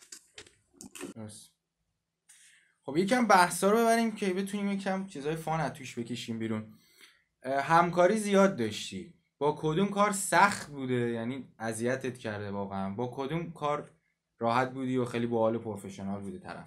خب یکم بحثا رو ببریم که بتونیم یکم چیزای فان از توش بکشیم بیرون. همکاری زیاد داشتی، با کدوم کار سخت بوده، یعنی اذیتت کرده واقعا؟ با کدوم کار راحت بودی و خیلی باحال و پروفشنال بوده طرف؟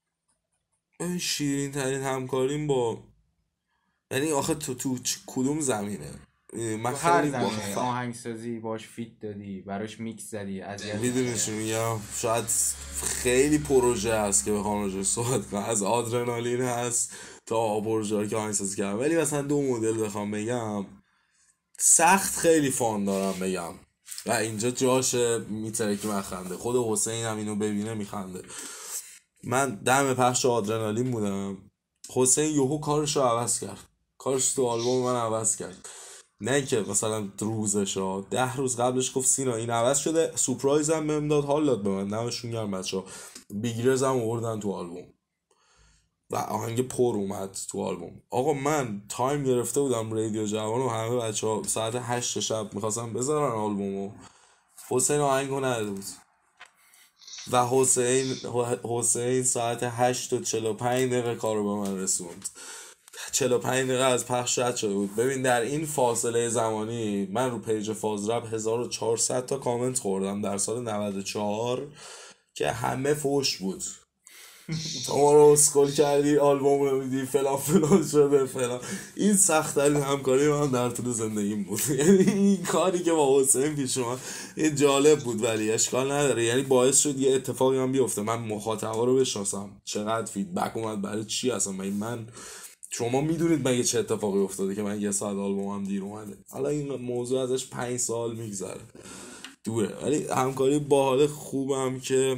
شیرین ترین همکاریم با، یعنی آخه تو کدوم زمینه؟ من خیلی آهنگسازی باش فیت دادی، براش میکس زدی، میدونی چی میگم؟ شاید خیلی پروژه هست که بخوام راجعش صحبت کنم، از آدرنالین هست تا پروژه‌ای که آهنگسازی کردم، ولی مثلا 2 مدل بخوام بگم سخت خیلی فان دارم بگم و اینجا جاش میترکی من خنده. خود حسین هم اینو ببینه میخنده. من دم پخش آدرنالین بودم، حسین یهو کارش رو عوض کرد، کارش تو آلبوم من عوض کرد. نه که مثلا روزش 10 روز قبلش گفت سینا این عوض شده، سورپرایز هم بهم داد، حال داد به من، دمشون گرم بچه‌ها. بیگرز هم آوردن تو آلبوم و آهنگ پر اومد تو آلبوم. آقا من تایم گرفته بودم رادیو جوان و همه بچه‌ها ساعت 8 شب می‌خواستن بذارن آلبومو، حسین آهنگو نداده بود و حسین ساعت 8:45 کارو به من رسوند. 45 دقیقه از پخش رد شده بود. ببین در این فاصله زمانی من رو پیج فازرب 1400 تا کامنت خوردم در سال 94 که همه فوش بود. تو ما رو اسکول کردی، آلبوم رو میدی فلان فلان شده فلان. این سخت‌ترین همکاری من در طول زندگیم بود. یعنی این کاری که با حسین پیش اومد این جالب بود ولی اشکال نداره، یعنی باعث شد یه اتفاقی هم بیفته، من مخاطبا رو بشناسم، چقدر فیدبک اومد برای چی اصلا. من شما میدونید مگه چه اتفاقی افتاده که من 1 ساعت آلبومم دیر اومده؟ حالا این موضوع ازش 5 سال میگذره دوره، ولی همکاری باحال خوبم که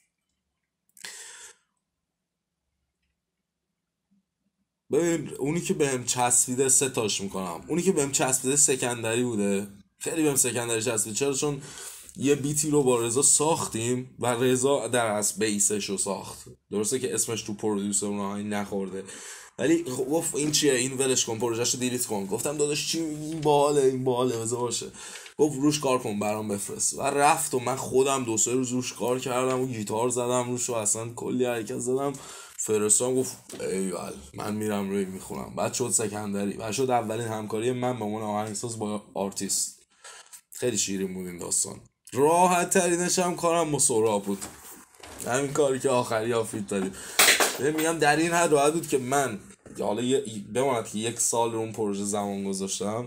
ببین اونی که بهم چسبیده 3 تاش میکنم. اونی که بهم چسبیده سکندری بوده، خیلی بهم سکندری چسبید. چرا؟ چون یه بیتی رو با رضا ساختیم و رضا در اصل بیسش رو ساخت، درسته که اسمش تو پرودیوسر اونهایی نخورده، ولی گفت این چیه، این ولش کن، پروژهشو دیلیت کن. گفتم داداش چی، این باحاله بذار باشه. گفت روش کار کن برام بفرست و رفت و من خودم 2-3 روز روش کار کردم و گیتار زدم روش و اصلا کلی حرکت زدم، فرستادم. گفت ایول من میرم روی میخونم. بعد شد سکندری و شد اولین همکاری من با اون آهنگساز با آرتیست. خیلی شیرین بود این داستان. راحت ترینش هم کارم با سهراب بود، همین کاری که آخری آفیت داریم. میگم در این حد راحت بود که من حالا بماند که 1 سال رو اون پروژه زمان گذاشتم،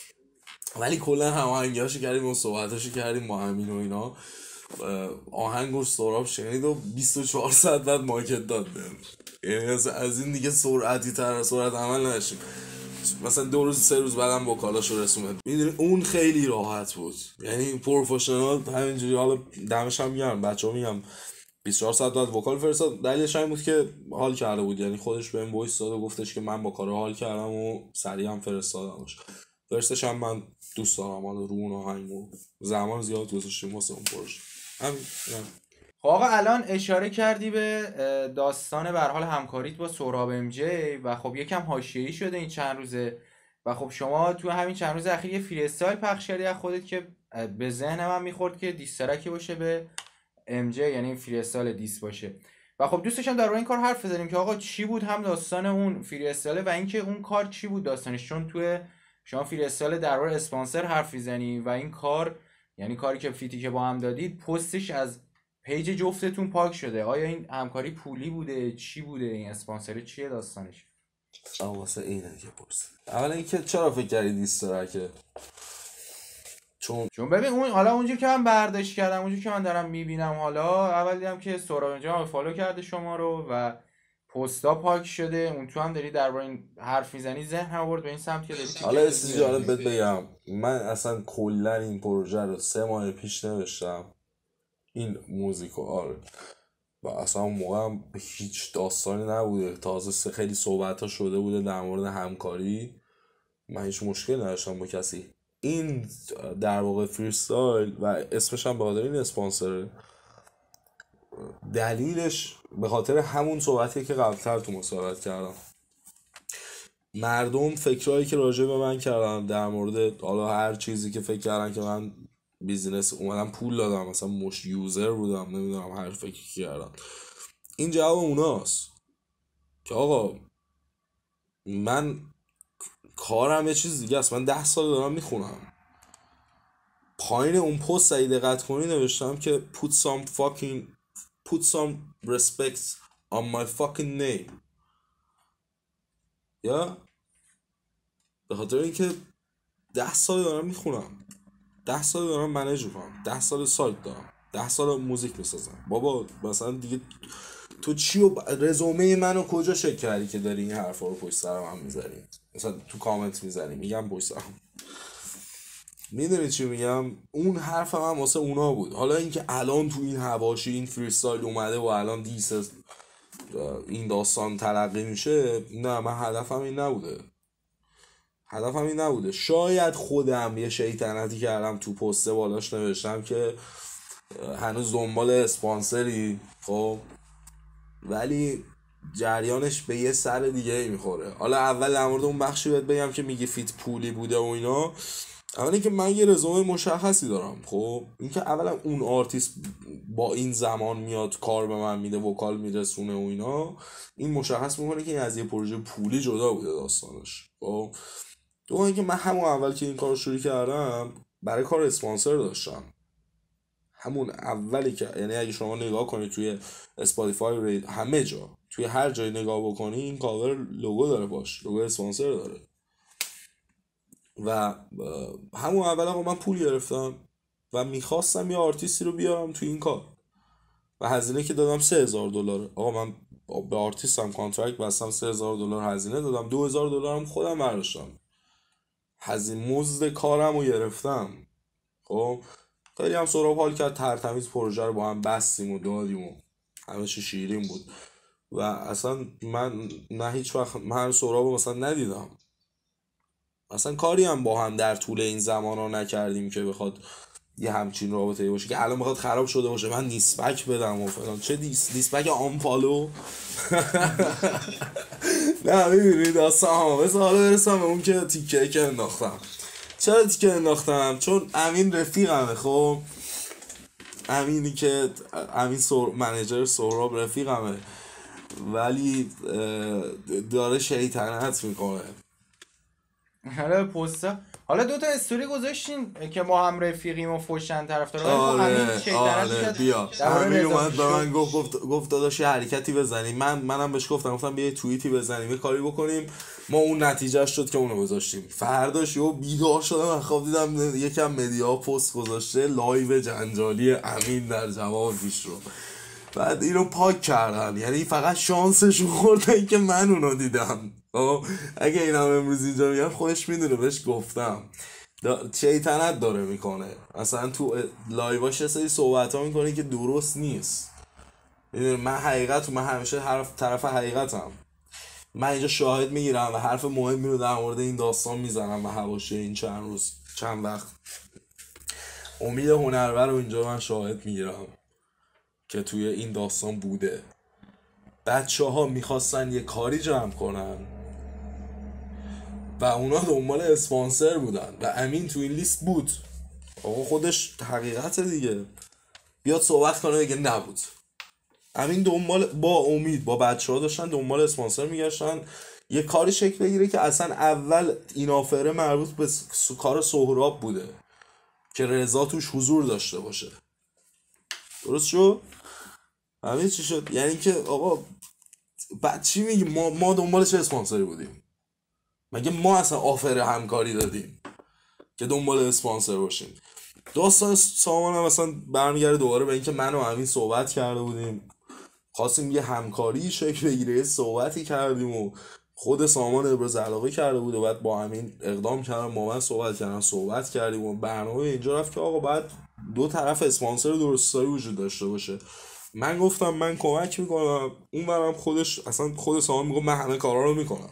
ولی کلا هماهنگیاشو کردیم و صحبتاشو کردیم با همین و اینا. آهنگ رو سهراب شنید و 24 ساعت بعد مارکت داد بهم. یعنی از این دیگه سرعت عمل نداشتیم. مثلا 2-3 روز بعدم وکالاشو رسوند. میدونی اون خیلی راحت بود، یعنی پروفشنال همینجوری. حالا دمش هم گرم، بچه‌ها میگم 24 ساعت بعد وکال فرستاد. دلیلش این بود که حال کرده بود، یعنی خودش بهم وایس داد و گفتش که من با کار حال کردم و سریع هم فرستادمش. فرستش هم من دوست دارم، حالا رو اون آهنگو زمان زیاد گذاشتیم واسه اون پروژه. همین. خب آقا الان اشاره کردی به داستان به هر حال همکاریت با سهراب ام جی و خب یکم حاشیه‌ای شده این چند روزه و خب شما تو همین چند روز اخیر یه فری استایل پخش کردی از خودت که به ذهن من میخورد که دیسترکی باشه به ام جی، یعنی فری استایل دیس باشه. و خب دوست داشتم در این کار حرف بزنیم که آقا چی بود هم داستان اون فری استایل و اینکه اون کار چی بود داستانش، چون تو شما فری استایل درباره اسپانسر حرف میزنی و این کار یعنی کاری که فیتی که با هم دادید پستش از پیج جفتتون پاک شده. آیا این همکاری پولی بوده، چی بوده، این اسپانسر چیه داستانش؟ واسه اینه که پرسید. اولا اینکه چرا فکر کردی دیسترکه؟ چون ببین اون حالا اونجوری که من برداشت کردم، اونجوری که من دارم میبینم، حالا اول دیدم که سهراب اینجا فالو کرده شما رو و پستا پاک شده، اون تو هم داری درباره این حرف میزنی، ذهن آورد به این سمت که داری. حالا یه چیزی جالب بهت بگم، من اصلا کلا این پروژه رو 3 ماه پیش نوشتم، این موزیکو. آره و اصلا اون موقع هم هیچ داستانی نبوده، تازه خیلی صحبت ها شده بوده در مورد همکاری، من هیچ مشکل نداشتم با کسی. این در واقع فریستایل و اسمش هم به خاطر این اسپانسره، دلیلش به خاطر همون صحبتی که قبلتر تو صحبت کردم. مردم فکرایی که راجع به من کردن در مورد حالا هر چیزی که فکر کردن که من بیزینس اومدم پول دادم، مثلا مش یوزر بودم، نمیدونم هر فکری کردن، این جواب اوناست که آقا من کارم یه چیز دیگه است. من 10 سال دارم میخونم. پایین اون پست اگه دقت کنی نوشتم که put some respect on my fucking name. یا به خاطر اینکه 10 سال دارم میخونم، 10 سال دارم منیج میکنم، 10 سال سایت دارم، 10 سال موزیک میسازم. بابا مثلا دیگه تو چی و رزومه منو کجا چک کردی که داری این حرفا رو پشت سرم هم میزنی؟ مثلا تو کامنت میزنی میگم پشت سرم، میدونی چی میگم؟ اون حرفم هم واسه اونا بود. حالا اینکه الان تو این حواشی این فریستایل اومده و الان دیس این داستان تلقی میشه، نه من هدفم این نبوده. شاید خودم یه شیطنتی کردم تو پست بالاش نوشتم که هنوز دنبال اسپانسری، خب ولی جریانش به یه سر دیگه میخوره. حالا اول در مورد اون بخشی بهت بگم که میگی فیت پولی بوده و اینا. اولی که من یه رزومه مشخصی دارم، خب اینکه اولا اون آرتیست با این زمان میاد کار به من میده، وکال میرسونه و اینا، این مشخص میکنه که از یه پروژه پولی جدا بوده داستانش. خب دو اینکه من همون اول که این کارو شروع کردم برای کار اسپانسر داشتم، همون اولی که یعنی اگه شما نگاه کنید توی اسپاتیفای همه جا توی هر جای نگاه بکنی این کاور لوگو داره، باش لوگو اسپانسر داره. و همون اول آقا من پول گرفتم و میخواستم یه آرتیستی رو بیارم توی این کار و هزینه که دادم $3000. آقا من به آرتیستم کانترکت بستم، $3000 هزینه دادم، $2000 هم خودم برداشتم، هزینه مزد کارم رو گرفتم. خب خیلی هم سهراب حال کرد، ترتمیز پروژه رو با هم بستیم و دادیم و همه چی شیرین بود و اصلا من نه هیچ وقت من سهراب رو مثلا ندیدم، اصلا کاری هم با هم در طول این زمان ها نکردیم که بخواد یه همچین رابطه باشه که الان بخواد خراب شده باشه من دیسپک بدم و فلان. چه دیسپک آنفالو نه میبینی داستان بس. حالا برسم به اون که تیکه که انداختم. چرا تیکه انداختم؟ چون امین رفیقمه. خب امینی که امین منیجر سهراب رفیقمه ولی داره شیطنت میکنه. حالا پستا حالا 2 تا استوری گذاشتین که ما هم رفیقیم و فوشن طرفدارا. آره بیا امین اومد به من گفت داداش یه حرکتی بزنیم. منم بهش گفتم بیا توییتی بزنیم یه کاری بکنیم. ما اون نتیجه شد که اونو گذاشتیم. فرداش یهو بیدار شدم من خواب دیدم یکم مدیا پست گذاشته لایو جنجالی امین در جواب پیش رو. بعد اینو پاک کردن، یعنی فقط شانسشون خوردن که من اونو دیدم. اگه اینم امروز اینجا میگم خودش میدونه، بهش گفتم شیطنت داره میکنه اصلا تو لایواش یه سری صحبت ها میکنه که درست نیست. من همیشه طرف حقیقتم. من اینجا شاهد میگیرم و حرف مهمی رو در مورد این داستان میزنم و حواشی این چند وقت امید هنرور رو اینجا من شاهد میگیرم که توی این داستان بوده. بچه ها میخواستن یه کاری جمع کنن و اونا دنبال اسپانسر بودن و امین تو این لیست بود. آقا خودش حقیقت دیگه، بیاد صحبت کنه بگه نبود. امین با امید با بچه ها داشتن دنبال اسپانسر میگشتن یه کاری شکل بگیره که اصلا اول این آفره مربوط به کار سهراب بوده که رضا توش حضور داشته باشه. درست شد؟ همین چی شد؟ یعنی که آقا بعد چی میگی؟ ما دنبال چه اسپانسری بودیم؟ مگه ما اصلا آفر همکاری دادیم که دنبال اسپانسر باشیم؟ داستان سامان هم مثلا برمیگرده دوباره به اینکه من و امین صحبت کرده بودیم، خواستیم یه همکاری شکل بگیره، صحبتی کردیم و خود سامان ابراز علاقه کرده بود و بعد با امین اقدام کردم، با من صحبت کردیم و برنامه اینجا رفت که آقا بعد دو طرف اسپانسر درستایی وجود داشته باشه. من گفتم من کمک میکنم، اون برم خود سامان میگه من همه کارا رو میکنم.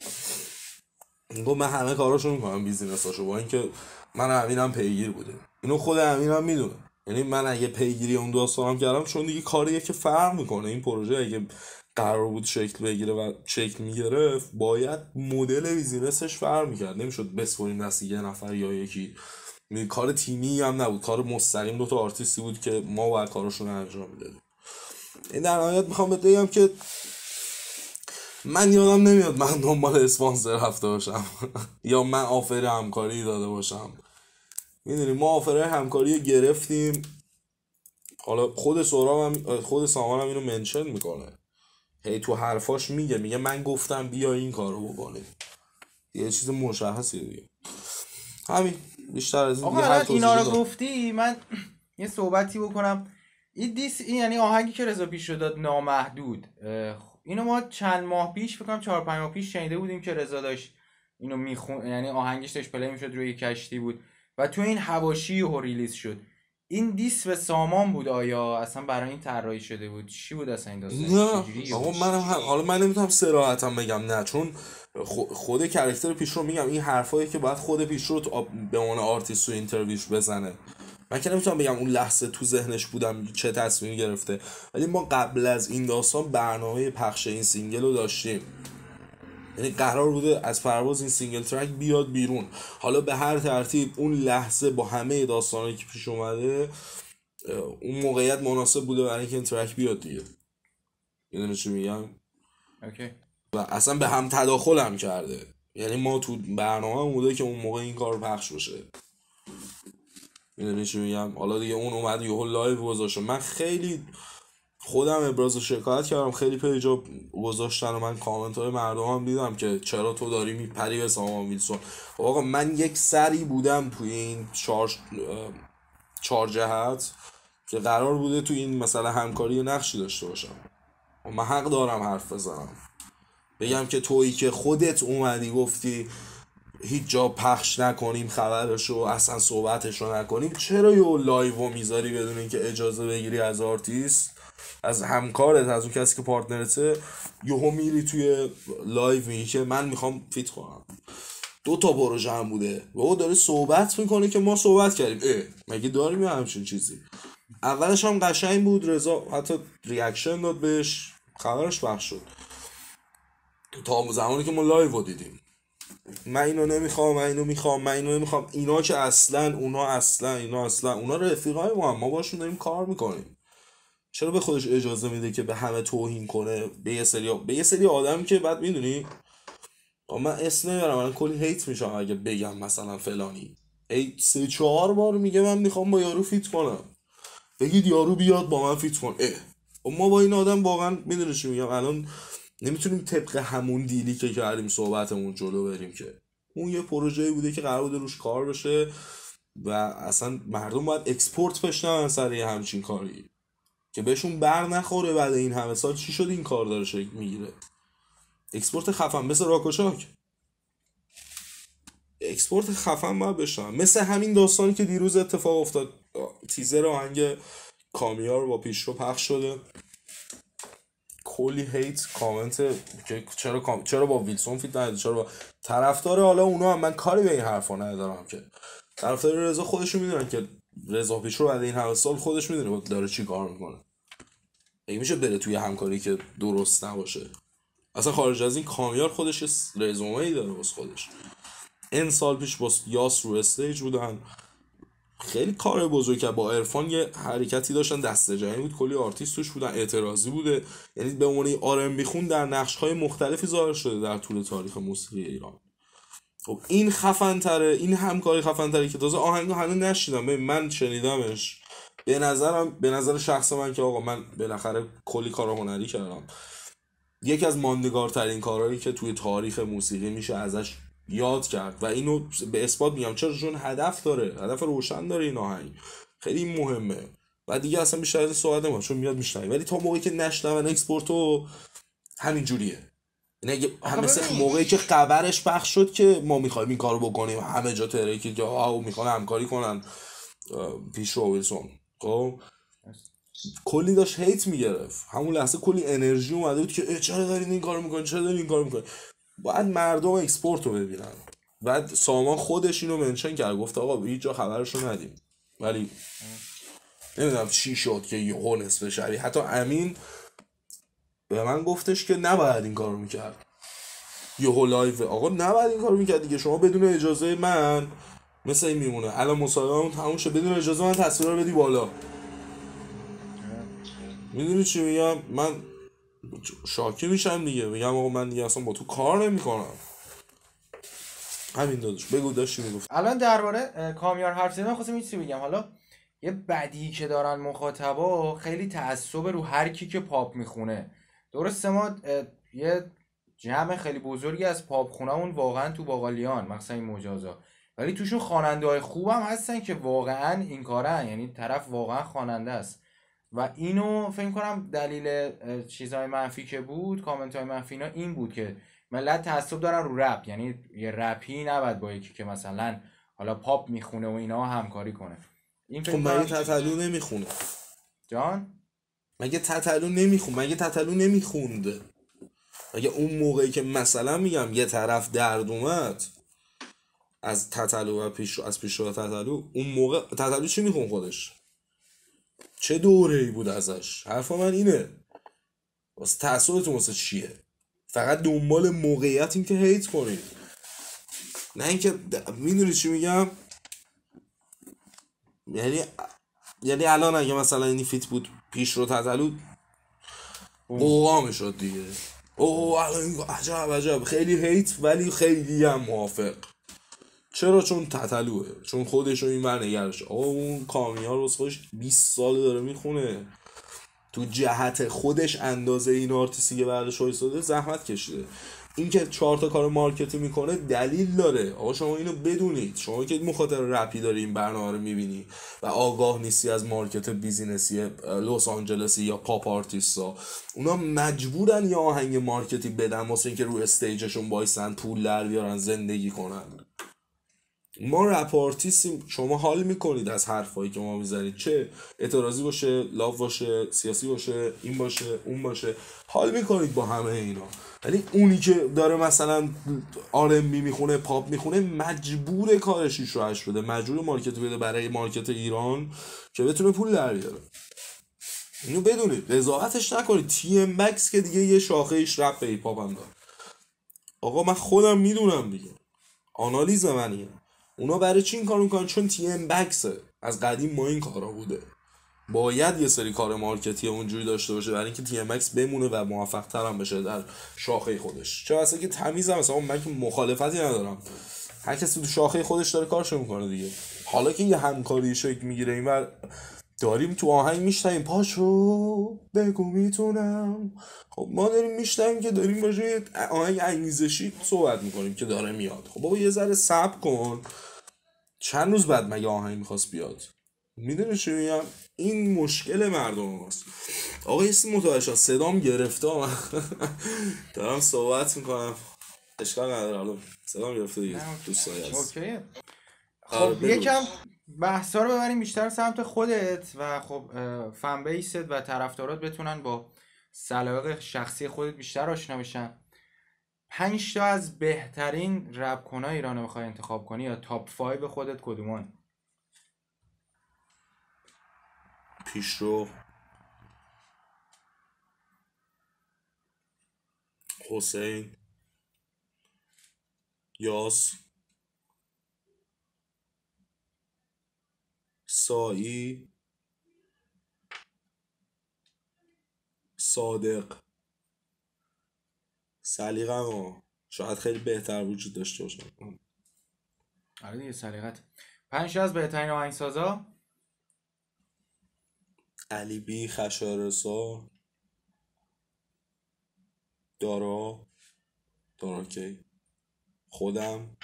من همه کاراشو میکنم بیزینساشو، با اینکه من امینم پیگیر بودیم. اینو خود امینم میدونه. یعنی من اگه پیگیری اون داستانم کردم چون دیگه کاریه که فرق میکنه. این پروژه اگه قرار بود شکل بگیره و شکل میگرفت باید مدل بیزینسش فرق میکرد. نمیشد بسپریم دست یه نفر یا یکی. کار تیمی هم نبود، کار مستقیم دو تا آرتیستی بود که ما باید کاراشون رو انجام میدادیم. این در نهایت میخوام بهت بگم که من یادم نمیاد من دنبال اسپانسر رفته باشم یا من آفر همکاری داده باشم. میدونی ما آفر همکاری گرفتیم. حالا خود سامان هم اینو منشن میکنه، هی تو حرفاش میگه من گفتم بیا این کارو بکنیم. یه چیز مشخصیه دیگه. همین بیشتر از این دیگه. آقا اینا رو گفتی من یه صحبتی بکنم. این یعنی آهنگی که رضا پیش رو داد نامحدود، اینو ما چند ماه پیش فکر کنم 4-5 ماه پیش شنیده بودیم که رضا داشت اینو میخون، یعنی آهنگش داشت پلی میشد روی کشتی بود و تو این حواشی ها ریلیز شد. این دیس به سامان بود آیا اصلا برای این طراحی شده بود؟ چی بود اصلا این داستان؟ نه آقا حالا من نمیتونم صراحتم بگم نه، چون خود کاراکتر پیشرو میگم این حرفایی که باید خود پیشرو به عنوان آرتیست و اینترویوش بزنه. من که نمیتونم بگم اون لحظه تو ذهنش بودم چه تصمیمی گرفته، ولی ما قبل از این داستان برنامه پخش این سینگل رو داشتیم. یعنی قرار بوده از پرواز این سینگل ترک بیاد بیرون. حالا به هر ترتیب اون لحظه با همه داستانی که پیش اومده اون موقعیت مناسب بوده برای اینکه این ترک بیاد دیگه. یعنی چی میگم؟ اوکی. و اصلا به هم تداخل هم کرده. یعنی ما تو برنامه بوده که اون موقع این کار پخش بشه. میدونی چی میگم. حالا دیگه اون اومد یهو لایو گذاشت، من خیلی خودم ابراز شکایت کردم، خیلی پیجا گذاشتن و من کامنت های مردم هم دیدم که چرا تو داری میپری به سامان ویلسون. آقا من یک سری بودم توی این چار جهت که قرار بوده توی این مثلا همکاری نقشی داشته باشم و من حق دارم حرف بزنم، بگم که تویی که خودت اومدی گفتی هیچ جا پخش نکنیم خبرشو، اصلا صحبتشو نکنیم، چرا یه لایو میذاری بدون اینکه اجازه بگیری از آرتیست، از همکارت، از اون کسی که پارتنرته، یهو میری توی لایو میگی که من میخوام فیت کنم. 2 تا پروژه هم بوده و او داره صحبت میکنه که ما صحبت کردیم. مگه داریم یه همچین چیزی؟ اولش هم قشنگ بود، رضا حتی ریاکشن داد بهش، خبرش پخش شد تا زمانی که ما لایو دیدیم. من اینو نمیخوام، من اینو میخوام، من اینو نمیخوام. اینا که اصلا اونا رفیقای ما باشون داریم کار میکنیم. چرا به خودش اجازه میده که به همه توهین کنه، به یه سری آدم که بعد میدونی من اسم نمیارم، من کلی هیت میشم اگه بگم مثلا فلانی 3-4 بار میگه من میخوام با یارو فیت کنم، بگید یارو بیاد با من فیت کن. ما با این آدم واقعا میدونی چی میگم، الان نمیتونیم طبق همون دیلی که کردیم صحبتمون جلو بریم که اون یه پروژه‌ای بوده که قرار بوده روش کار بشه و اصلا مردم باید اکسپورت بشنن سر یه همچین کاری که بهشون بر نخوره بعد این همه سال چی شد این کار داره شکل میگیره. اکسپورت خفن مثل راکوشاک، اکسپورت خفن باید بشن. مثل همین داستانی که دیروز اتفاق افتاد، تیزر آهنگ کامیار با پیشرو پخش شده، کلی هیت کامنت که چرا با ویلسون فیت ندید، چرا با طرفدار، حالا اونا هم من کاری به این حرفا ندارم که طرفدار رضا خودشون میدونن که رضا پیشرو بعد این همه سال خودش میدونه داره چی کار میکنه. اگه میشه بره توی همکاری که درست نباشه؟ اصلا خارج از این کامیار خودش رزومه‌ای داره واسه خودش. این سال پیش با یاس رو استیج بودن، خیلی کار بزرگ که با عرفان یه حرکتی داشتن، دسته جمعی بود، کلی آرتیست توش بودن، اعتراضی بوده، یعنی به عنوان آر‌ام بی خون در نقش‌های مختلفی ظاهر شده در طول تاریخ موسیقی ایران. خب این خفن تره، این همکاری خفن تره که تازه آهنگو هنوز نشیدم، من شنیدمش، به نظر شخص من که آقا من بالاخره کلی کار هنری کردم، یکی از ماندگارترین کارهایی که توی تاریخ موسیقی میشه ازش یاد کرد و اینو به اثبات میگم چرا، چون هدف داره، هدف روشن داره این آهنگ، خیلی مهمه و دیگه اصلا بیشتر از صحبت نمی‌کنم چون میاد میشنوی، ولی تا موقعی که نشنون اکسپورتو همین جوریه. یعنی مثل موقعی که خبرش پخش شد که ما میخوایم این کارو بکنیم، همه جا ترکی که میخوان همکاری کنن پیشرو ویلسون، خب کلی داشت هیت میگرفت، همون لحظه کلی انرژی اومده بود که چرا دارین این کارو میکنین، چرا دارین این کارو میکنین. باید مردم اکسپورت رو ببینن. بعد سامان خودش اینو منشن کرد، گفت آقا هیچ جا خبرشو ندیم، ولی نمیدونم چی شد که یهو نصف شبی حتی امین به من گفتش که نباید این کارو میکرد، یهو لایو آقا نباید این کارو میکرد دیگه، شما بدون اجازه من مثل این میمونه الان مصاحبهمون تموم شه بدون اجازه من تصویرا رو بدی بالا. میدونی چی میگم؟ من شاکی میشم دیگه، میگم آقا من دیگه اصلا با تو کار نمیکنم. همین داداش بگو داشتی میگفت. الان درباره کامیار حرف زدن خواستم یه چیزی بگم. حالا یه بدی که دارن مخاطبا خیلی تعصب رو هر کی که پاپ میخونه. درسته ما یه جمع خیلی بزرگی از پاپ خونمون واقعا تو باقالیان مثلا این مجازا، ولی توشون خواننده های خوبم هستن که واقعا این کارن، یعنی طرف واقعا خواننده است و اینو فکر کنم دلیل چیزهای منفی که بود، کامنت های منفی اینا این بود که ملت تعصب دارن رو رپ، یعنی یه رپی نباید با یکی که مثلا حالا پاپ میخونه و اینا همکاری کنه. این خب مگه تتلو نمیخونه؟ جان؟ مگه تتلو نمیخونه؟ مگه تتلو نمیخونده؟ مگه اون موقعی که مثلا میگم یه طرف درد اومد از تتلو و از پیشرو تتلو، اون موقع تتلو چی میخون خودش؟ چه دوره‌ای بود ازش؟ حرف من اینه، واسه تعصبتون واسه چیه؟ فقط دنبال موقعیت این که هیت کنید، نه اینکه میدونی چی میگم؟ یعنی الان اگه مثلا این فیت بود پیشرو تتلو قوقا میشد دیگه، الان عجب خیلی هیت ولی خیلی هم موافق، چرا؟ چون تتلوه، چون خودشو این ور نگرش. آقا اون کامیار واسه خودش 20 سال داره میخونه، تو جهت خودش اندازه این آرتیستی که بعدش وایساده زحمت کشیده. این که 4 تا کار مارکتی میکنه دلیل داره. آقا شما اینو بدونید، شما که مخاطر رپی داری این برنامه رو میبینی و آگاه نیستی از مارکت بیزینسی لس آنجلسی یا پاپ آرتیستا، اونا مجبورن یه آهنگ مارکتی بدن واسه اینکه روی استیجشون وایسن پول در بیارن زندگی کنن. ما رپ آرتیستیم، شما حال میکنید از حرفایی که ما میزنید، چه اعتراضی باشه، لاو باشه، سیاسی باشه، این باشه، اون باشه، حال میکنید با همه اینا. ولی اونی که داره مثلا R&B میخونه، پاپ میخونه، مجبور کارش 6 رو 8 بده، مجبور مارکت بده برای مارکت ایران که بتونه پول در بیاره. اینو بدونید، قضاوتش نکنید. TMX که دیگه یه شاخه ایش رپ هیپ هاپ هم داره. آقا من خودم میدونم دیگه، آنالیز منیه. اونا برای چی این کار میکنن؟ چون TMX از قدیم ما این کارا بوده، باید یه سری کار مارکتی اونجوری داشته باشه برای اینکه TMX بمونه و موفق تر هم بشه در شاخه خودش. چه واسه که تمیزم، مثلا من که مخالفتی ندارم، هر کسی تو شاخه خودش داره کارشو میکنه دیگه. حالا که یه همکاری شکل میگیره اینور داریم تو آهنگ میشنیم پاشو بگو میتونم، خب ما داریم میشنیم که داریم باشه آهنگ انگیزشی صحبت میکنیم که داره میاد. خب بابا یه ذره صبر کن، چند روز بعد مگه آهنگ میخواست بیاد؟ میدونی چی میگم؟ این مشکل مردم هست. آقا یه چیزی متوجه صدام گرفته دارم صحبت میکنم، اشکال نداره، حالا صدام گرفته دیگه دوستایی هست. اوکی. خب یکم بحثا رو ببریم بیشتر سمت خودت و خب فن بیست و طرفدارات بتونن با سلیقه شخصی خودت بیشتر آشنا بشن. 5 تا از بهترین رپ کنای ایران رو میخوای انتخاب کنی یا تاپ 5 خودت کدومان؟ پیشرو، حسین، یاس، سایی، صادق. سلیقه‌مو شاید خیلی بهتر وجود داشته باشه. آره دیگه سلیقت. 5 تا از بهترین آهنگسازا: علی بی، خشایارسا، داراکی، خودم،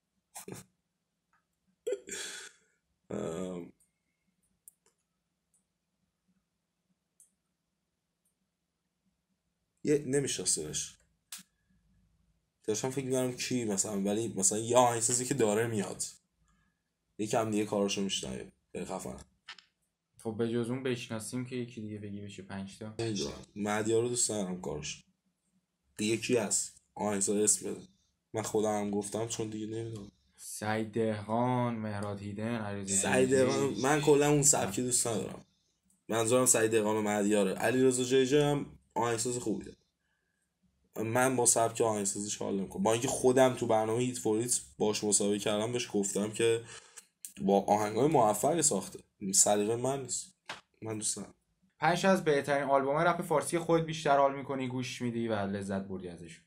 یه نمیشناسیمش، داشتم فکر می‌کردم کی مثلا، ولی مثلا یه آهنگسازی که داره میاد یکم دیگه کاراشو میشنویم، خیلی خفن. خب به جز اون بشناسیم که یکی دیگه بگی بشه 5 تا. مهدیار رو دوست دارم کارش. دیگه کی هست آهنگساز اسم بده، من خودم هم گفتم چون دیگه نمیدونم. سعید دهقان، مهراد هیدن، علیرضا سعید دهقان من کلا اون سبکی دوست ندارم، منظورم سعید دهقان و مهدیاره. علیرضا جیجی هم آهنگساز خوبیه، من با سبک آهنگسازیش حال نمیکنم، با اینکه خودم تو برنامه هیت فور هیت باش مسابقه کردم، بهش گفتم که با آهنگای موفقی ساخته، سلیقه من نیست، من دوست ندارم. 5 از بهترین آلبوم رپ فارسی خودت بیشتر حال میکنی، گوش میدی و لذت بردی ازش؟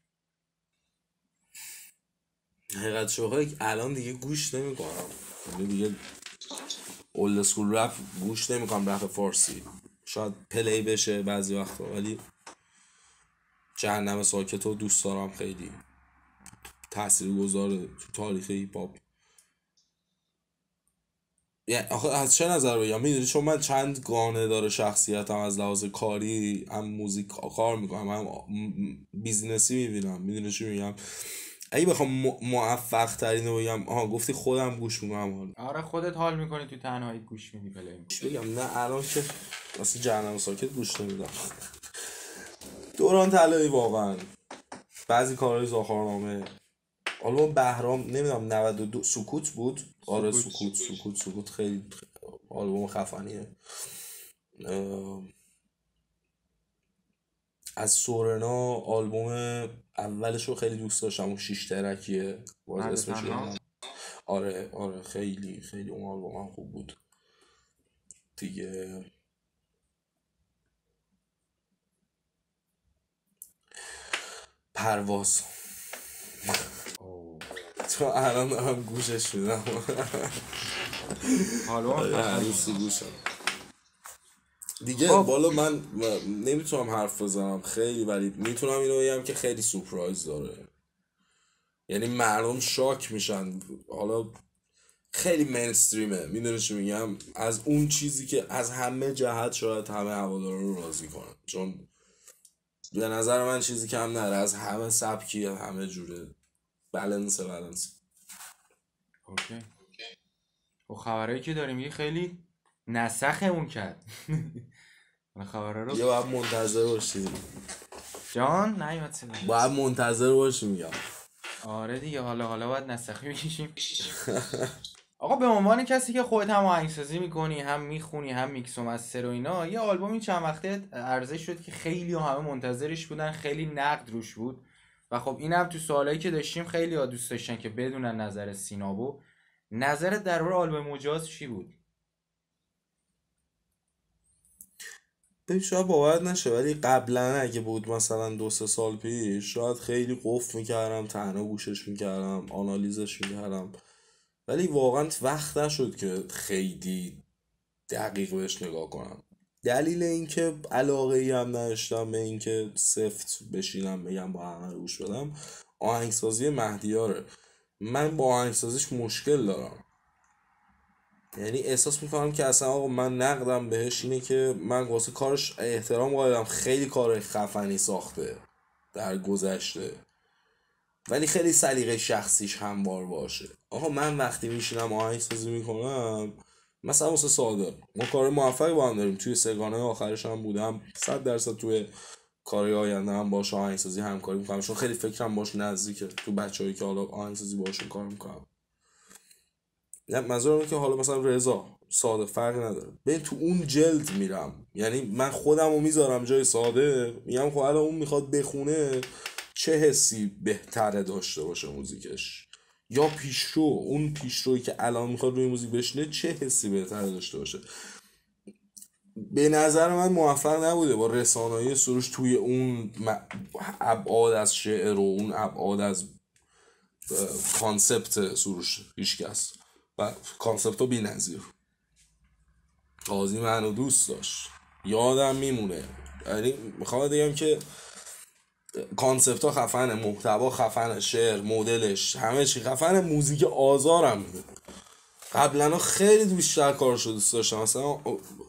حقیقتش بخوای الان دیگه گوش نمیکنم، دیگه اولد اسکول رپ گوش نمیکنم، رپ فارسی شاید پلی بشه بعضی وقتا، ولی جهنم ساکت رو دوست دارم، خیلی تاثیرگذاره تو تاریخ هیپ هاپ. یعنی آخه از چه نظر بگم، میدونی چون من چند گانه داره شخصیتم، از لحاظ کاری هم موزیک کار میکنم هم بیزینسی میبینم، میدونی چی میگم؟ اگه بخوام موفق ترین رو بگم، گفتی خودم گوش میکنم حالا. آره خودت حال میکنی تو تنهایی گوش میدی پلی میکنی؟ بگم نه الان که اصلا جهنم ساکت گوش نمیدم. دوران طلایی واقعا، بعضی کارهای زاخارنامه، آلبوم بهرام نمیدونم 92 سکوت بود، آره سکوت خیلی آلبوم خفنیه. از سورنا آلبوم اولش رو خیلی دوست داشتم، اون 6 ترکیه باز اسمش یادم. آره خیلی خیلی اون آلبوم هم خوب بود دیگه. پرواز تو الان دارم گوشش میدم حالا گوشم دیگه. بالا من نمیتونم حرف بزنم خیلی، ولی میتونم اینو بگم که خیلی سورپرایز داره، یعنی مردم شاک میشن. حالا خیلی مینستریمه، میدونی چی میگم، از اون چیزی که از همه جهت شاید همه هوادارا رو راضی کنه، چون به نظر من چیزی کم نره، از همه سبکی همه جوره بالانس. اوکی. و خبرایی که داریم یه خیلی نسخمون کرد. من خبرها رو یه باید منتظر باشید جان نیومد سلام. باید منتظر باشیم میگم. آره دیگه، حالا باید نسخی بکشیم. آقا به عنوان کسی که خودت هم آهنگسازی میکنی، هم میخونی، هم میکس و مستر و اینا، یه آلبومی چند وقته عرضه شد که خیلی همه منتظرش بودن، خیلی نقد روش بود و خب اینم تو سوالایی که داشتیم خیلی ها دوست داشتن که بدونن نظر سینابو. نظرت درباره آلبوم مجاز چی بود؟ شاید باور نشه، ولی قبلا اگه بود مثلا 2-3 سال پیش شاید خیلی قفل میکردم، تنها گوشش میکردم، آنالیزش میکردم، ولی واقعا وقت نشد که خیلی دقیق بهش نگاه کنم. دلیل اینکه علاقه ای هم نداشتم به اینکه سفت بشینم بگم با همه رو گوش بدم، آهنگسازی مهدیاره. من با آهنگسازیش مشکل دارم، یعنی احساس میکنم که اصلا آقا من نقدم بهش اینه که من واسه کارش احترام قائلم، خیلی کار خفنی ساخته در گذشته، ولی خیلی سلیقه شخصیش هموار باشه. آقا من وقتی میشینم آهنگسازی میکنم، مثلا واسه صادق ما کار موفقی با هم داریم، توی سگانه آخرش هم بودم، 100% توی کاری آینده هم باشه آهنگسازی همکاری میکنم، چون خیلی فکرم باش نزدیکه تو بچه‌هایی که حالا آهنگسازی باشون کار میکنم. نه منظورم اینه که حالا مثلا رضا ساده فرق نداره، ببین تو اون جلد میرم، یعنی من خودم رو میذارم جای ساده، میگم خب الان اون میخواد بخونه چه حسی بهتره داشته باشه موزیکش، یا پیشرو، اون پیشرویی که الان میخواد روی موزیک بشینه چه حسی بهتره داشته باشه. به نظر من موفق نبوده با رسانه‌ای سروش توی اون ابعاد از شعر و اون ابعاد از کانسپت سروش هیچکس، و کانسپت رو بی نظیر. قاضی منو دوست داشت، یادم میمونه، یعنی میخوام بگم که کانسپت ها خفنه، محتوا خفنه، شعر، مدلش، همه چی خفنه، موزیک آزارم میده. قبلا خیلی بیشتر کارشو دوست داشتم، مثلا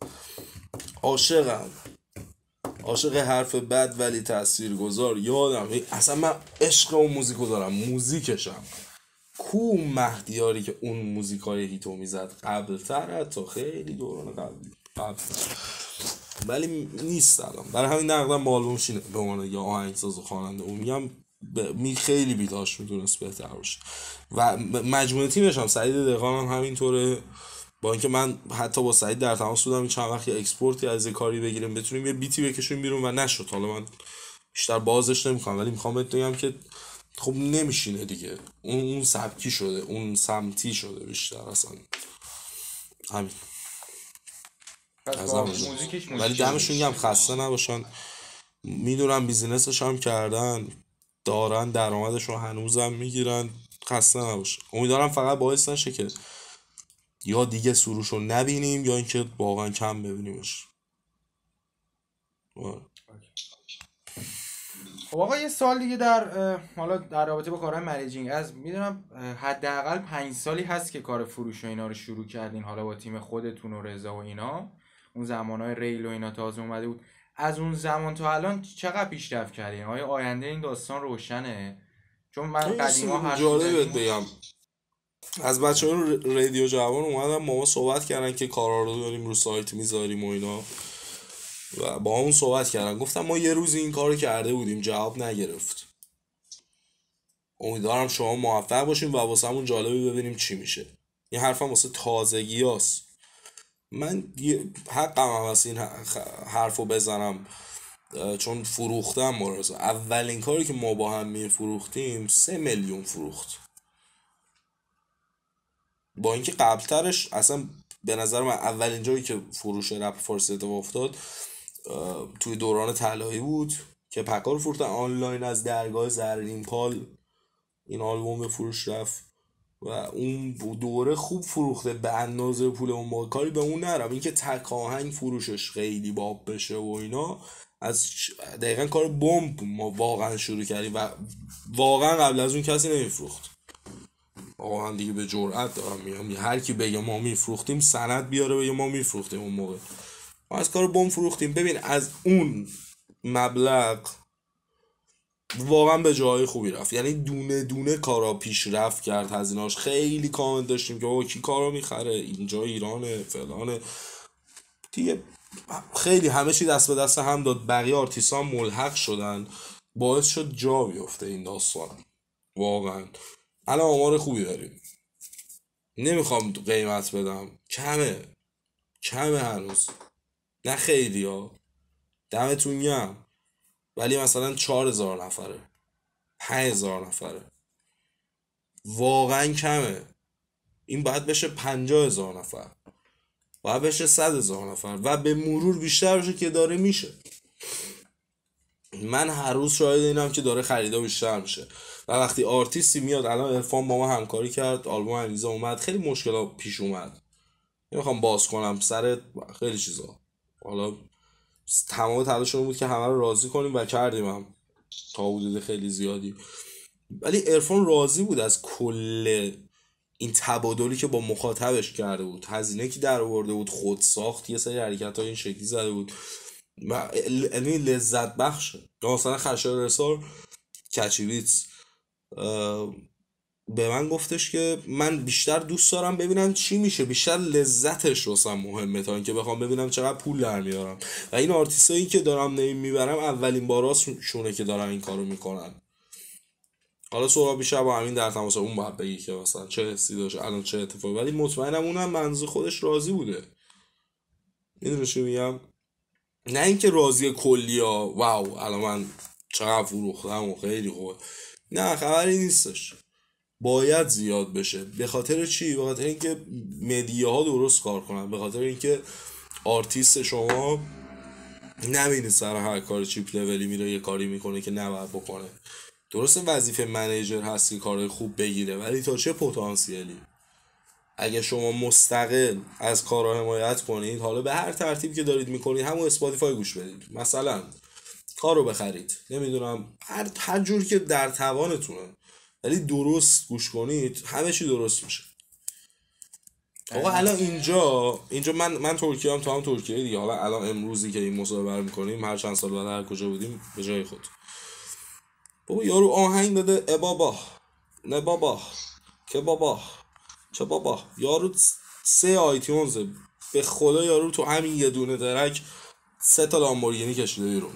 عاشق حرف بد ولی تاثیرگذار، یادم اصلا من عشق اون موزیکو دارم، موزیکشم. کو مهدیاری که اون موزیکای هیتو میزد قبل تر، حتی خیلی دوران قبل، ولی نیست الان. برای همین نقدم با آلبومش اینه، به عنوان یا آهنگساز و خواننده اون میگم خیلی بیتاش میتونست بهتر باشه. و مجموعه تیمش هم سعید دهقان هم همینطوره، با اینکه من حتی با سعید در تماس بودم چند وقت اکسپورتی از کاری بگیریم بتونیم یه بیتی بکشیم بیرون و نشد. حالا من بیشتر بازش نمیخوام، ولی میخوام بهت بگم که خب نمیشینه دیگه، اون سبکی شده، اون سمتی شده بیشتر اصلا همین. ولی دمشون گرم، خسته نباشن، میدونم بیزینسش هم کردن، دارن درآمدش رو هنوزم میگیرن، خسته نباشن. امیدوارم فقط باعث نشه که یا دیگه سروش رو نبینیم یا اینکه واقعا کم ببینیمش. خب آقا یه سال دیگه حالا در رابطه با کارهای منیجینگ، از میدونم حداقل 5 سالی هست که کار فروش و اینا رو شروع کردین، حالا با تیم خودتون و رضا و اینا، اون زمانهای ریل و اینا تازه اومده بود. از اون زمان تا الان چقدر پیشرفت کردین؟ آیا آینده این داستان روشنه؟ چون من قدیما جالبت بگم از بچه‌ها رادیو جوان اومدن ما صحبت کردن که کارا رو داریم رو سایت میذاریم و اینا، و با همون صحبت کردن، گفتم ما یه روزی این کارو کرده بودیم جواب نگرفت. امیدوارم شما موفق باشیم و واسمون جالبه ببینیم چی میشه. این حرفم واسه تازگی هست، من حقم هم هست این حرفو بزنم چون فروختم مارزا. اولین کاری که ما با هم میفروختیم 3 میلیون فروخت، با اینکه قبلترش اصلا به نظر من اولین جایی که فروش رپ فارسی اتفاق افتاد توی دوران طلایی بود که پکار فروختن آنلاین از درگاه زرین پال، این آلبوم به فروش رفت. و اون دوره خوب فروخته به اندازه پول اون موقع، کاری به اون نرم. این که تک آهنگ فروشش خیلی باب بشه و اینا، از دقیقا کار بمب ما واقعا شروع کردیم و واقعا قبل از اون کسی نمیفروخت. واقعا دیگه به جرئت دارم میگم، هر کی بگه ما میفروختیم سند بیاره بگه ما میفروختیم اون موقع. ما از کار بمب فروختیم. ببین از اون مبلغ واقعا به جای خوبی رفت، یعنی دونه دونه کارا پیشرفت کرد، هزینه‌اش خیلی کامنت داشتیم که او کی کارا میخره، اینجا ایرانه فلانه دیگه، خیلی همه چی دست به دست هم داد، بقیه آرتیستان ملحق شدن، باعث شد جا بیفته این داستان. واقعا الان آمار خوبی داریم، نمیخوام قیمت بدم، کمه هنوز، نه خیلی ها، دمتون گرم، ولی مثلا 4000 نفره، 5000 نفره، واقعا کمه. این باید بشه 50000 نفر، باید بشه 100,000 نفر و به مرور بیشتر بشه که داره میشه. من هر روز شاهد اینم که داره خریدا بیشتر میشه و وقتی آرتیستی میاد، الان عرفان با ما همکاری کرد، آلبوم انیزه اومد، خیلی مشکلات پیش اومد، نمیخوام باز کنم سر خیلی چیزا، حالا تمام تلاشمون بود که همه رو راضی کنیم و کردیم هم تا حدود خیلی زیادی، ولی عرفان راضی بود از کل این تبادلی که با مخاطبش کرده بود، هزینه که در آورده بود، خود ساخت، یه سری حرکت‌های این شکلی زده بود و یعنی لذت بخشه. مثلا خرشای رسار کچیویتس به من گفتش که من بیشتر دوست دارم ببینم چی میشه، بیشتر لذتش واسم مهمه تا اینکه بخوام ببینم چقدر پول در میارم. و این آرتیستایی که دارم میبرم اولین باراست شونه که دارن این کارو میکنن. حالا سهراب بیشتر با همین در تماس، اون باید بگی که مثلا چه حسی داشت الان چه اتفاقی، ولی مطمئنم اونم منظور خودش راضی بوده. میدونی چی میگم؟ نه اینکه راضی کلیا واو الان من چقدر فروختم و خیلی خوبه، نه خبری نیستش، باید زیاد بشه. به خاطر چی؟ به خاطر اینکه مدیاها درست کار کنن، به خاطر اینکه آرتیست شما نبینید سر هر کار چیپ لولی میره یه کاری میکنه که نباید بکنه. درسته وظیفه منیجر هست که کارهای خوب بگیره، ولی تا چه پتانسیلی؟ اگه شما مستقل از کارها حمایت کنید، حالا به هر ترتیب که دارید میکنید، همون اسپاتیفای گوش بدید مثلا، کارو بخرید، نمیدونم هر جور که در توانتونه، ولی درست گوش کنید، همه چی درست میشه. آقا الان اینجا من ترکیه هم، تو هم ترکیه دیگه، حالا الان امروزی که این مصاحبه رو میکنیم، هر چند سال بعد هر کجا بودیم به جای خود. بابا یارو آهنگ داده بابا نه بابا که بابا چه بابا، یارو 3 آیتیونزه، به خدا یارو تو همین یه دونه درک 3 تا لامبورگینی کشیده بیرون،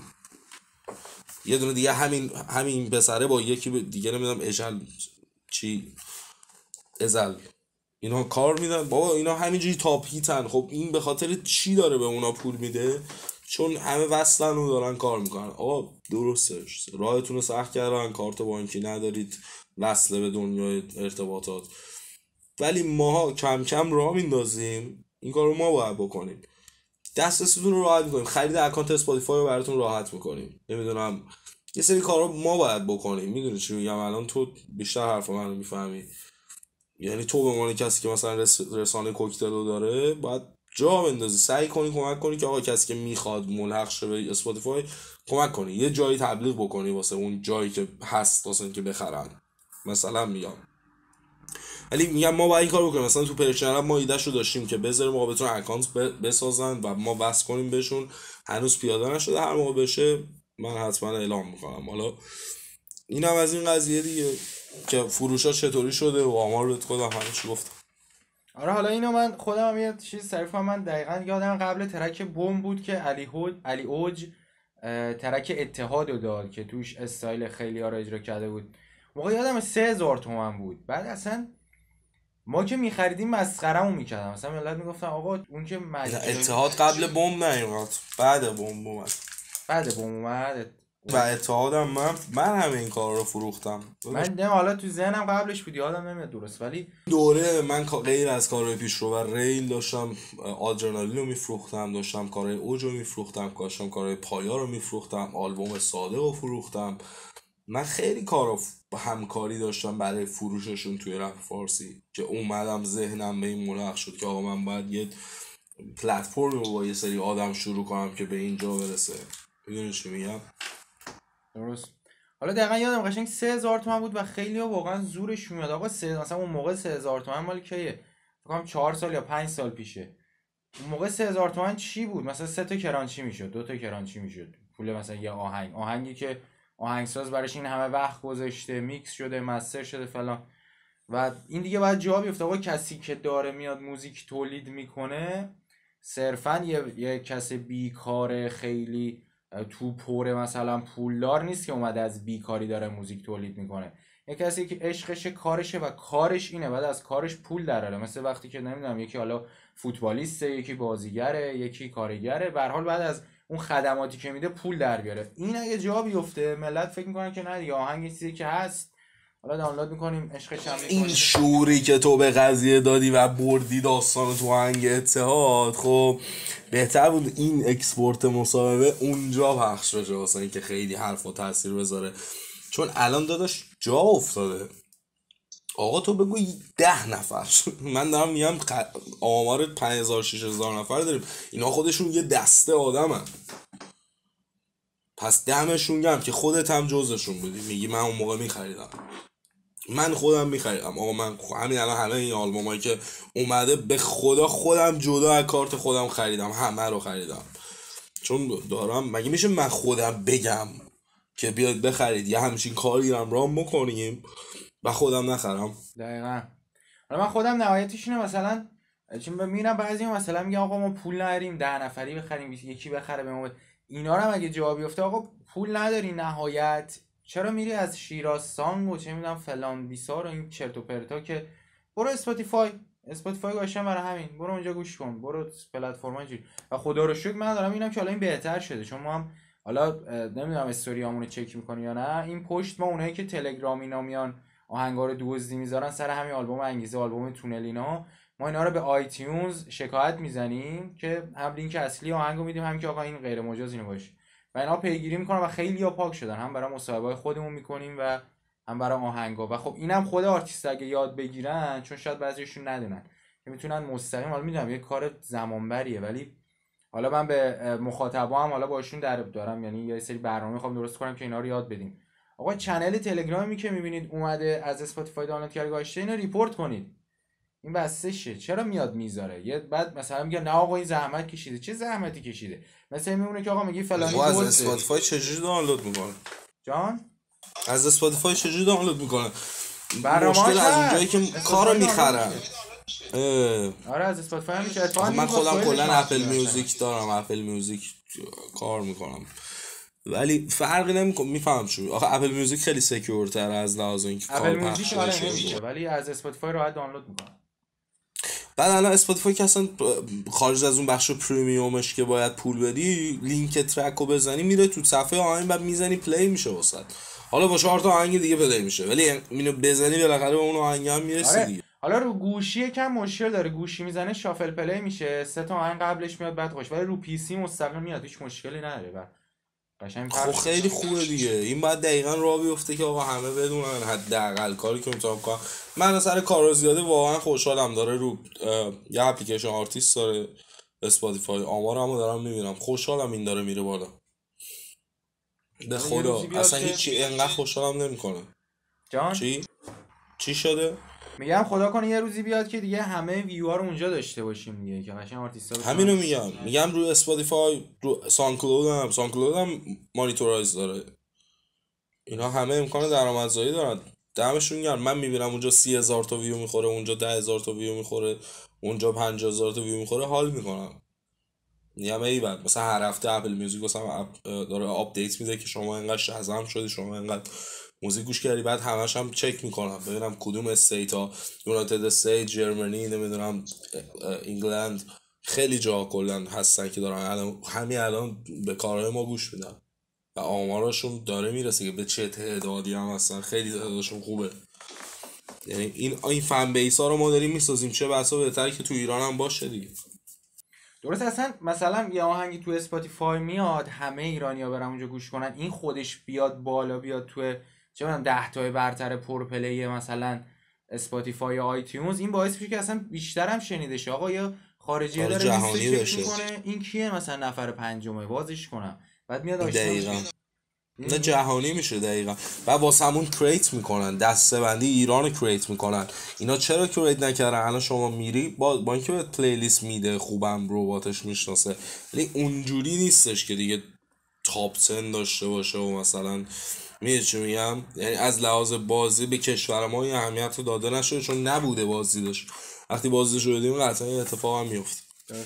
یه دونه دیگه همین پسره با یکی دیگه نمیدونم اجل چی ازل اینا کار میدن. بابا اینا همینجوری تاپ هیتن. خب این به خاطر چی داره به اونا پول میده؟ چون همه وصلن و دارن کار میکنن. آقا درستش، راهتون رو سخت کردن، کارت بانکی ندارید، وصله به دنیای ارتباطات، ولی ماها کم کم راه میندازیم، این کار رو ما باید بکنیم، دسترسیتون رو راحت میکنیم، خرید اکانت اسپاتیفای رو براتون راحت میکنیم، نمیدونم یه سری کارا ما باید بکنیم. میدونی چی میگم؟ الان تو بیشتر حرف منو میفهمی، یعنی تو به عنوان کسی که مثلا رسانه کوکتلو داره باید جا بندازی، سعی کنی کمک کنی که آقا کسی که میخواد ملحق شه به اسپاتیفای کمک کنی، یه جایی تبلیغ بکنی واسه اون جایی که هست واسه اینکه بخرن مثلا. میگم ولی میگم ما باید این کار بکنیم. مثلا تو پرچنل ما ایدهشو داشتیم که بذاریم آقا بتونن اکانت بسازن و ما وصل کنیم بهشون، هنوز پیاده نشده، هر موقع بشه من حتما اعلام میکنم. حالا اینم از این قضیه دیگه که فروشا چطوری شده و آمار رو خودم همه چی گفتم. آره حالا اینو من خودم هم یه چیز تعریف کنم. من دقیقاً یادم قبل ترک بوم بود که علی اوج ترک اتحاد رو داد که توش استایل خیلی ها رو اجرا کرده بود. موقع یادم 3000 تومان بود. بعد اصلا ما که می‌خریدیم مسخره‌مون می‌کردن، مثلا ملت میگفتن آقا اون که اتحاد قبل بوم نیومد، بعد بوم اومد. بعد بوم اومد و اتحادم من همه این کار رو فروختم. من نه حالا تو ذهنم قبلش بود یادم نمیاد درست، ولی دوره من غیر از کارهای پیشرو و ریل داشتم آدرنالین رو میفروختم، داشتم کارهای اوج رو میفروختم، داشتم کارهای پایا رو میفروختم، آلبوم ساده رو فروختم، من خیلی همکاری داشتم برای فروششون توی رپ فارسی که اومدم ذهنم به این ملحق شد که آقا من باید یه پلتفرمی رو با یه سری آدم شروع کنم که به اینجا برسه. میدونی چی میگم؟ درست. حالا دقیقا یادم قشنگ 3000 تومان بود و خیلی ها واقعا زورشون میاد. آقا مثلا اون موقع 3000 تومان مال کیه؟ فکر کنم 4 سال یا 5 سال پیشه. اون موقع 3000 تومان چی بود؟ مثلا 3 تا کرانچی میشد، 2 تا کرانچی میشد. پول مثلا یه آهنگی که آهنگساز براش این همه وقت گذاشته، میکس شده، مستر شده فلان. و این دیگه باید جا بیفته. آقا کسی که داره میاد موزیک تولید میکنه صرفا یه کسی بیکاره خیلی تو پره مثلا پولدار نیست که اومده از بیکاری داره موزیک تولید میکنه. یه کسی که عشقش کارشه و کارش اینه بعد از کارش پول دراره. مثل وقتی که نمیدونم یکی حالا فوتبالیسته، یکی بازیگره، یکی کارگره، به هر حال بعد از اون خدماتی که میده پول در بیاره. این اگه جا بیفته ملت فکر میکنن که نه دیگه آهنگ چیزی که هست حالا دانلود میکنیم عشقش هم این شوری که تو به قضیه دادی و بردی داستان تو آهنگ اتحاد، خب بهتر بود این اکسپورت مصاحبه اونجا پخش بشه واسه اینکه خیلی حرف و تاثیر بذاره. چون الان داداش جا افتاده. آقا تو بگو 10 نفر من دارم میگم آمار 5000 6000 نفر داریم، اینا خودشون یه دسته آدمن. پس دمشون گرم که خودت هم جزشون بودی. میگی من اون موقع میخریدم، من خودم میخریدم. آقا من همین الان همه این آلبومایی که اومده به خدا خودم جدا از کارت خودم خریدم، همه رو خریدم. چون دارم مگه میشه من خودم بگم که بیاید بخرید یه همچین کاری هم رام بکنیم و خودم نخرم؟ دقیقاً. حالا من خودم نهایتش اینه مثلا چون میرم بعضی مثلا میگم آقا ما پول نداریم 10 نفری بخریم یکی بخره به ما اینا رو هم اگه جا بیفته آقا پول نداری نهایت چرا میری از شیراز سانگ و چه میدونم فلان بیسار و این چرت و پرتا که برو اسپاتیفای گوشم برای همین برو اونجا گوش کن، برو پلتفرم اینجوری. و خدا رو شکر من دارم اینم که حالا این بهتر شده چون ما هم حالا نمیدونم استوریامونو چک میکنی یا نه این پشت ما اونایی که تلگرامینا میان آهنگا رو دزدی میذارن سر همین آلبوم انگیزه آلبوم تونل اینا ما اینا رو به آیتیونز شکایت میزنیم که هم لینک اصلی آهنگو میدیم هم که آقا این غیر مجاز اینو باشه و اینا پیگیری میکنن و خیلی ها پاک شدن هم برای مصاحبه‌های خودمون میکنیم و هم برای آهنگا. و خب اینم خود آرتیست اگه یاد بگیرن چون شاید بعضیشون ندونن که میتونن مستقیم حالا میدونم یه کار زمانبریه ولی حالا من به مخاطبا هم حالا باشون دارم یعنی یه سری برنامه میخوام درست کنم که اینا رو یاد بدیم. آقا چنل تلگرامی که میبینید اومده از اسپاتیفای دانلود کرده گذاشته اینو ریپورت کنید. این بسته شه چرا میاد میذاره یه بعد مثلا میگه نه آقا این زحمت کشیده. چه زحمتی کشیده؟ مثلا میمونه که آقا میگی فلانی از اسپاتیفای چجوری دانلود میکنه؟ جان از اسپاتیفای چجوری دانلود میکنه؟ مشکل از اونجایی که کارو میخرن. آره از اسپاتیفای هم میشه. من خودم کلا اپل میوزیک دارم، اپل میوزیک کار میکنم ولی فرقی نمیکنه. میفهم چون آخه اپل میوزیک خیلی سکیورتر از لحاظ اینکه اپل میوزیک آره نمیشه ولی از اسپاتیفای راحت دانلود میکنم. بعد الان اسپاتیفای که اصلا خارج از اون بخش پریمیومش که باید پول بدی لینک ترک رو بزنی میره تو صفحه آهنگ بعد میزنی پلی میشه واسط. حالا با 4 تا آهنگ دیگه پلی میشه ولی اینو بزنی بالاخره به اون آهنگ هم میرسی. آره. دیگه حالا رو گوشی یکم مشکل داره، گوشی میزنه شافل پلی میشه 3 تا آهنگ قبلش میاد بعد خوش، ولی رو پی سی مستقیم میاد هیچ مشکلی نداره و خب خیلی خوبه دیگه. این باید دقیقاً راه بیفته که آقا همه بدونن حداقل کاری که میتونم کنم. من از سر کارا زیاده واقعا خوشحالم. داره رو یه اپلیکیشن آرتیست داره اسپاتیفای آمارمو دارم میبینم خوشحالم این داره میره بالا به خدا. اصلا هیچی انقدر خوشحالم نمیکنه. جان چی شده؟ میگم خدا کنه یه روزی بیاد که دیگه همه ویوها رو اونجا داشته باشیم دیگه که قشنگ آرتیستا همینو میگم رو اسپاتیفای رو سانکلود هم مانیتورایز داره. اینا همه امکان درآمدزایی دارن. دمشون گرم. من میبینم اونجا 30,000 تا ویو میخوره، اونجا 10,000 تا ویو میخوره، اونجا 50,000 تا ویو میخوره، حال میکنم. میگم ایول مثلا هر هفته اپل میوزیک واسم داره آپدیت میده که شما اینقدر شزم شدی، شما اینقدر موزیک گوش کردی. بعد همش هم چک میکنم ببینم کدوم استیتا، یونایتد استیت، جرمنی، نمیدونم انگلند، خیلی جا کلا هستن که دارن همین الان به کارهای ما گوش میدن و آماراشون داره میرسه که به چه تعدادی هم هستن. خیلی تعدادشون خوبه. یعنی این فن بیس ها رو ما داریم میسازیم، چه بسا بهتره که تو ایران هم باشه دیگه. درست. اصلا مثلا یه آهنگی تو اسپاتیفای میاد همه ایرانیا برن اونجا گوش کنن، این خودش بیاد بالا بیاد تو چه میدونم 10 تای برتر پرپلی مثلا اسپاتیفای یا آیتیونز، این باعث میشه که اصلا بیشتر هم شنیده شه. آقا یا خارجی داره جهانی لیست چک بشه. میکنه این کیه مثلا نفر پنجمه بازش کنم، بعد میاد آشنا دقیقاً میشه. نه جهانی میشه دقیقا. و واسه همون کریت میکنن، دسته بندی ایران کریت میکنن. اینا چرا کریت نکردن؟ الان شما میری با اینکه به پلیلیست میده خوبم رباتش میشناسه، ولی اونجوری نیستش که دیگه تاپ 10 داشته باشه و مثلا میگه چی میگم، یعنی از لحاظ بازی به کشور ما این اهمیت رو داده نشده چون نبوده بازی داشت. وقتی بازی شده دیم قطعا این اتفاق هم میفته.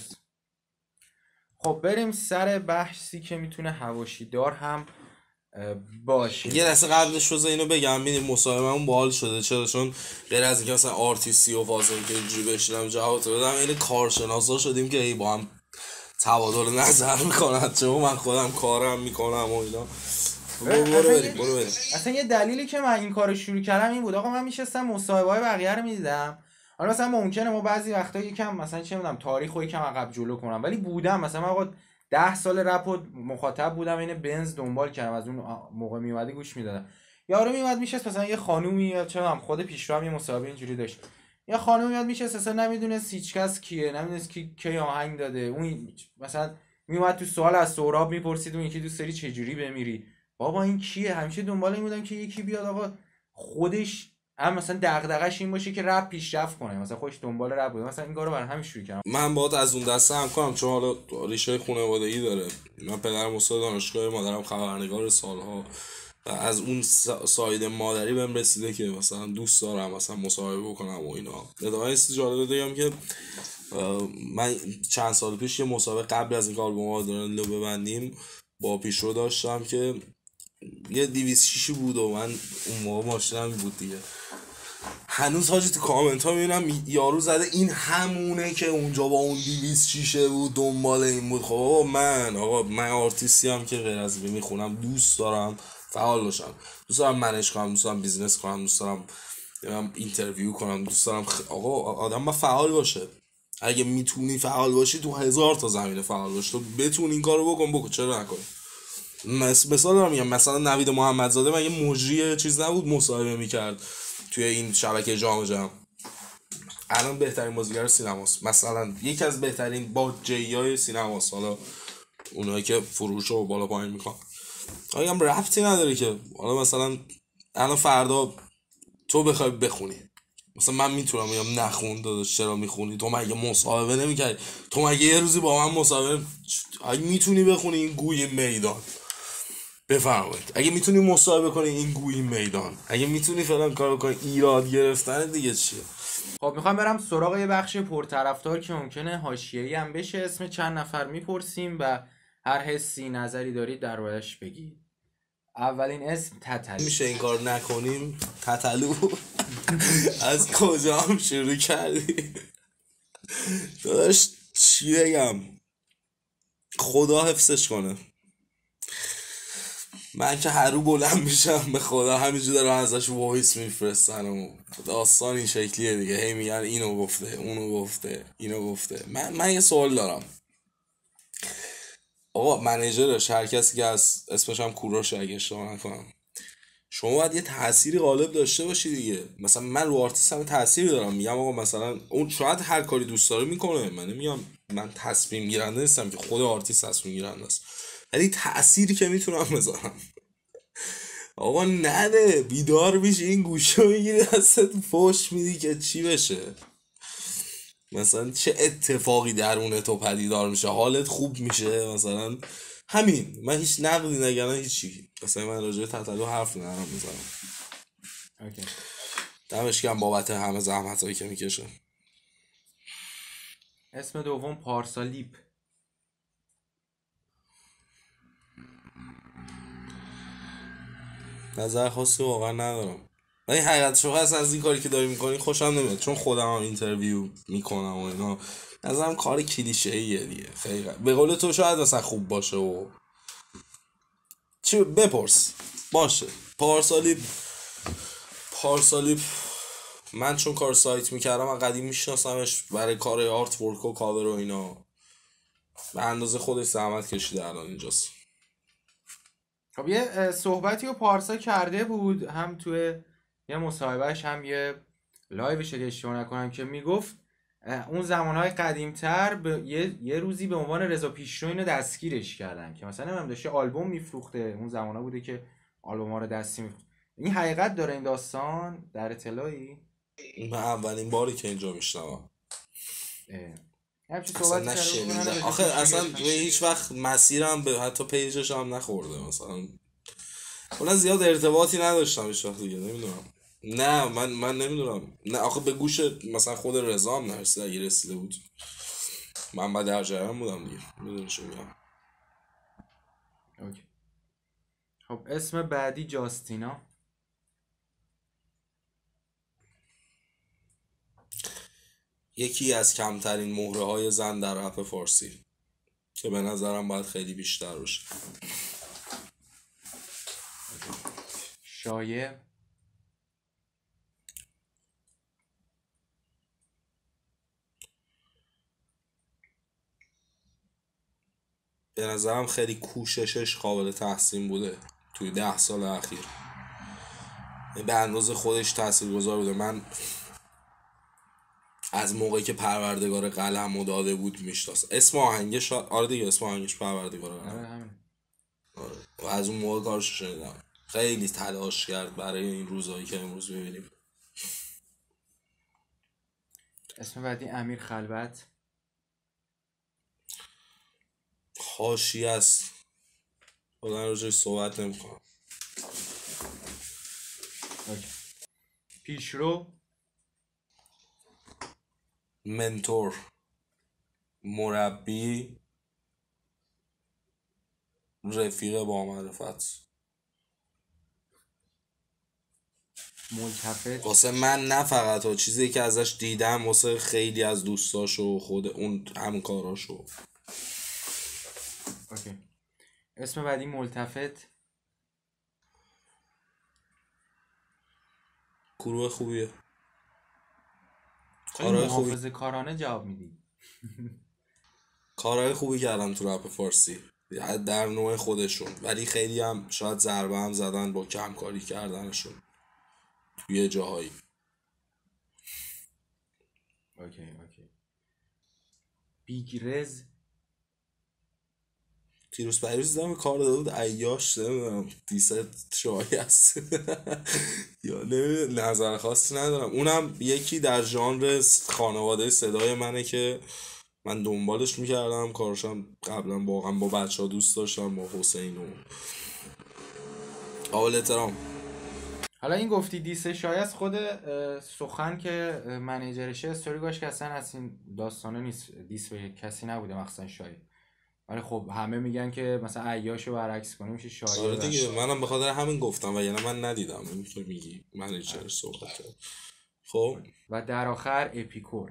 خب بریم سر بحثی که میتونه حواشی دار هم باشه. یه دسته قبلش بذار اینو بگم، ببینید مصاحبهمون باحال شده. چرا؟ چون غیر از اینکه مثلا آرتیستی و فاصله که اینجوری بشینم جواب بدم، این کارشناسا شدیم که با هم تبادل نظر میکنن، چون من خودم کارم میکنم و اینا. برو بریم. اصلا یه دلیلی که من این کارو شروع کردم این بود، آقا من میشستم مصاحبه‌های بقیه رو میدیدم. حالا مثلا ممکنه ما بعضی وقتا یکم مثلا چه میدونم تاریخو یکم عقب جلو کنم، ولی بودم مثلا من آقا 10 سال رپ مخاطب بودم، این بنز دنبال کردم، از اون موقع میومدی گوش میدادم. یارو میومد میشست مثلا یه خانومی یا چه میدونم خود پیشرو هم یه مصاحبه اینجوری داشت، یه خانومی میاد میشست اصلا نمیدونست هیچکس کیه، نمیدونست کی آهنگ داده، اون مثلا میومد تو سوال از سهراب میپرسید اون یکی دوست داری چه جوری بمیری، بابا این کیه؟ همیشه دنبال این بودم که یکی بیاد آقا خودش هم مثلا دغدغش این باشه که رپ پیشرفت کنه، مثلا خودش دنبال رپ بوده، مثلا این کارو برای همین شروع کردم. من باید از اون دسته هم کنم چون حالا ریشه خانوادگی داره. من پدرم استاد دانشگاه، مادرم خبرنگار سالها، و از اون ساید مادری بهم رسیده که مثلا دوست دارم مثلا مصاحبه بکنم و اینا. ادامه جالب بگم که من چند سال پیش یه مسابقه قبل از این آلبوم دارن لو ببندیم با پیشرو داشتم که یه 206 بود و من اون موقع ماشینم بود دیگه. هنوز حاجی تو کامنت ها میبینم یارو زده این همونه که اونجا با اون 206 بود دنبال این بود. خب من آرتیستی هم که غیر از میخونم دوست دارم فعال باشم، دوست دارم منیج کنم، دوست دارم بیزنس کنم، دوست دارم اینترویو کنم، دوست دارم آقا آدم با فعال باشه. اگه میتونی فعال باشی تو 1000 تا زمینه فعال باش، تو بتون این کارو بکن چرا نکنی. مثال دارم میگم، مثلا نوید محمدزاده مگه مجری چیز نبود مصاحبه میکرد توی این شبکه جام، الان بهترین بازیگر سینماست، مثلا یکی از بهترین باجیای سینماست، حالا اونایی که فروشو بالا پایین میکنن آیا هم ربطی نداره که حالا مثلا الان فردا تو بخوای بخونی، مثلا من میتونم بگم نخون داداش چرا میخونی، تو مگه مصاحبه نمیکردی، تو مگه یه روزی با من مصاحبه، اگه میتونی بخونی این گوی میدان بفرمایید، اگه میتونی مصاحبه کنی این گوی میدان، اگه میتونی فلان کارو کنی، ایراد گرفتن دیگه چیه. خب میخوام برم سراغ یه بخش پرطرفدار که ممکنه حاشیه‌ای هم بشه، اسم چند نفر میپرسیم و هر حسی نظری دارید دربارش بگید. اولین اسم تتلو. میشه این کار نکنیم؟ تتلو از کجا هم شروع کردی داداش؟ چی بگم، خدا حفظش کنه. من که هر رو بلند میشم به خدا همینجور دارم ازش وایس میفرستن و داستان این شکلیه دیگه، هی میگن اینو گفته اونو گفته اینو گفته. من یه سوال دارم آقا، منیجرش هر کسی که از اسمش هم کوروش اگه اشتباه نکنم، شما باید یه تأثیری غالب داشته باشی دیگه. مثلا من رو آرتیست هم تأثیری دارم، میگم آقا مثلا اون شاید هر کاری دوست داره میکنه، من نمیگم من تصمیم گیرنده نیستم که خود آرتیست تصمیم گیرنده است، ولی تأثیری که میتونم بذارم. آقا نده، بیدار میشی این گوشه میگیری دستت فوش میدی که چی بشه، مثلا چه اتفاقی درون تو پدیدار میشه، حالت خوب میشه مثلا. همین، من هیچ نقدی نگرم هیچی، مثلا من راجع به تتلو حرف ندارم میزنم. اوکی. دمش گرم بابت همه زحمتایی که میکشه. اسم دوم پارسالیپ. نظر خاصی واقعا ندارم، ولی حقیقت شو هست از این کاری که داری میکنی خوشم نمیاد، چون خودم هم اینترویو میکنم و اینا، نظرم کار کلیشه‌ایه دیگه. خیلی به قول تو شاید مثلا خوب باشه و چی بپرس باشه. پارسالیپ من چون کار سایت میکردم من قدیم میشناسمش برای کار آرت ورک و کاور و اینا، به اندازه خودش زحمت کشیده الان اینجاست. خب یه صحبتی رو پارسا کرده بود، هم توی یه مصاحبهش هم یه لایوش اگه اشتباه نکنم، که میگفت اون زمانهای قدیمتر یه روزی به عنوان رضا پیشرو اینو دستگیرش کردن که مثلا هم داشته آلبوم میفروخته، اون زمانا بوده که آلبوم‌ها رو دستی میفروخت. این حقیقت داره این داستان؟ در اطلاعی؟ من اولین باری که اینجا میشنوم. همچین اصلا صحبت کرده بود نشنیدم. بودن آخه رضا اصلا پیشرو به هیچ وقت مسیرم به حتی پیجش هم نخورده مثلا. اصلا زیاد ارتباطی نداشتم هیچ وقت دیگه، نمیدونم. نه من نمیدونم. نه آخه به گوش مثلا خود رضا هم نرسید. اگه رسیده بود من بعد در جریان بودم دیگه. میدونی چی میگم. اوکی. خب اسم بعدی جاستینا. یکی از کمترین مهره های زن در رپ فارسی که به نظرم باید خیلی بیشتر باشه. شایع. به نظرم خیلی کوششش قابل تحسین بوده توی 10 سال اخیر، به اندازه خودش تاثیرگذار بوده. من از موقعی که پروردگار قلم داده بود میشناسم. اسم آهنگش آره دیگه، اسم آهنگش پروردگار قلم. آره. و از اون موقع کارش شنیدم. خیلی تلاش کرد برای این روزایی که امروز ببینیم. اسم بعدی امیر خلوت. حاشیه است، خودم راجعش صحبت نمی‌کنم. پیشرو. منتور، مربی، رفیق با معرفت. ملتفت. واسه من نه فقط ها، چیزی که ازش دیدم واسه خیلی از دوستاش و خود اون همکاراشو. اوکی. اسم بعدی ملتفت. گروه خوبیه، خیلی محافظه کارانه جواب میدی. کارهای خوبی کردن تو رپ فارسی در نوع خودشون، ولی خیلی هم شاید ضربه هم زدن با کمکاری کردنشون توی جاهایی. اوکی. بیگرز. تیروز پیروز دیدم کار داده بود عیاش، نمیدونم دیست شایی هست یا نمیدونم، نظر خاصی ندارم. اونم یکی در ژانر خانواده صدای منه که من دنبالش میکردم، کارشم قبلا واقعا با بچه ها دوست داشتم، با حسین و اول احترام. حالا این گفتی دیس شایع از خود سخن که منیجرشه استوری گاش که اصلا از این داستانه نیست، دیس به کسی نبوده مخصوصا شایع. ولی خب همه میگن که مثلا عیاشو برعکس کنیم میشه شایع. آره دیگه، منم به خاطر همین گفتم و یعنی من ندیدم این که میگی منیجر صحبت کرد. خب و در آخر اپیکور.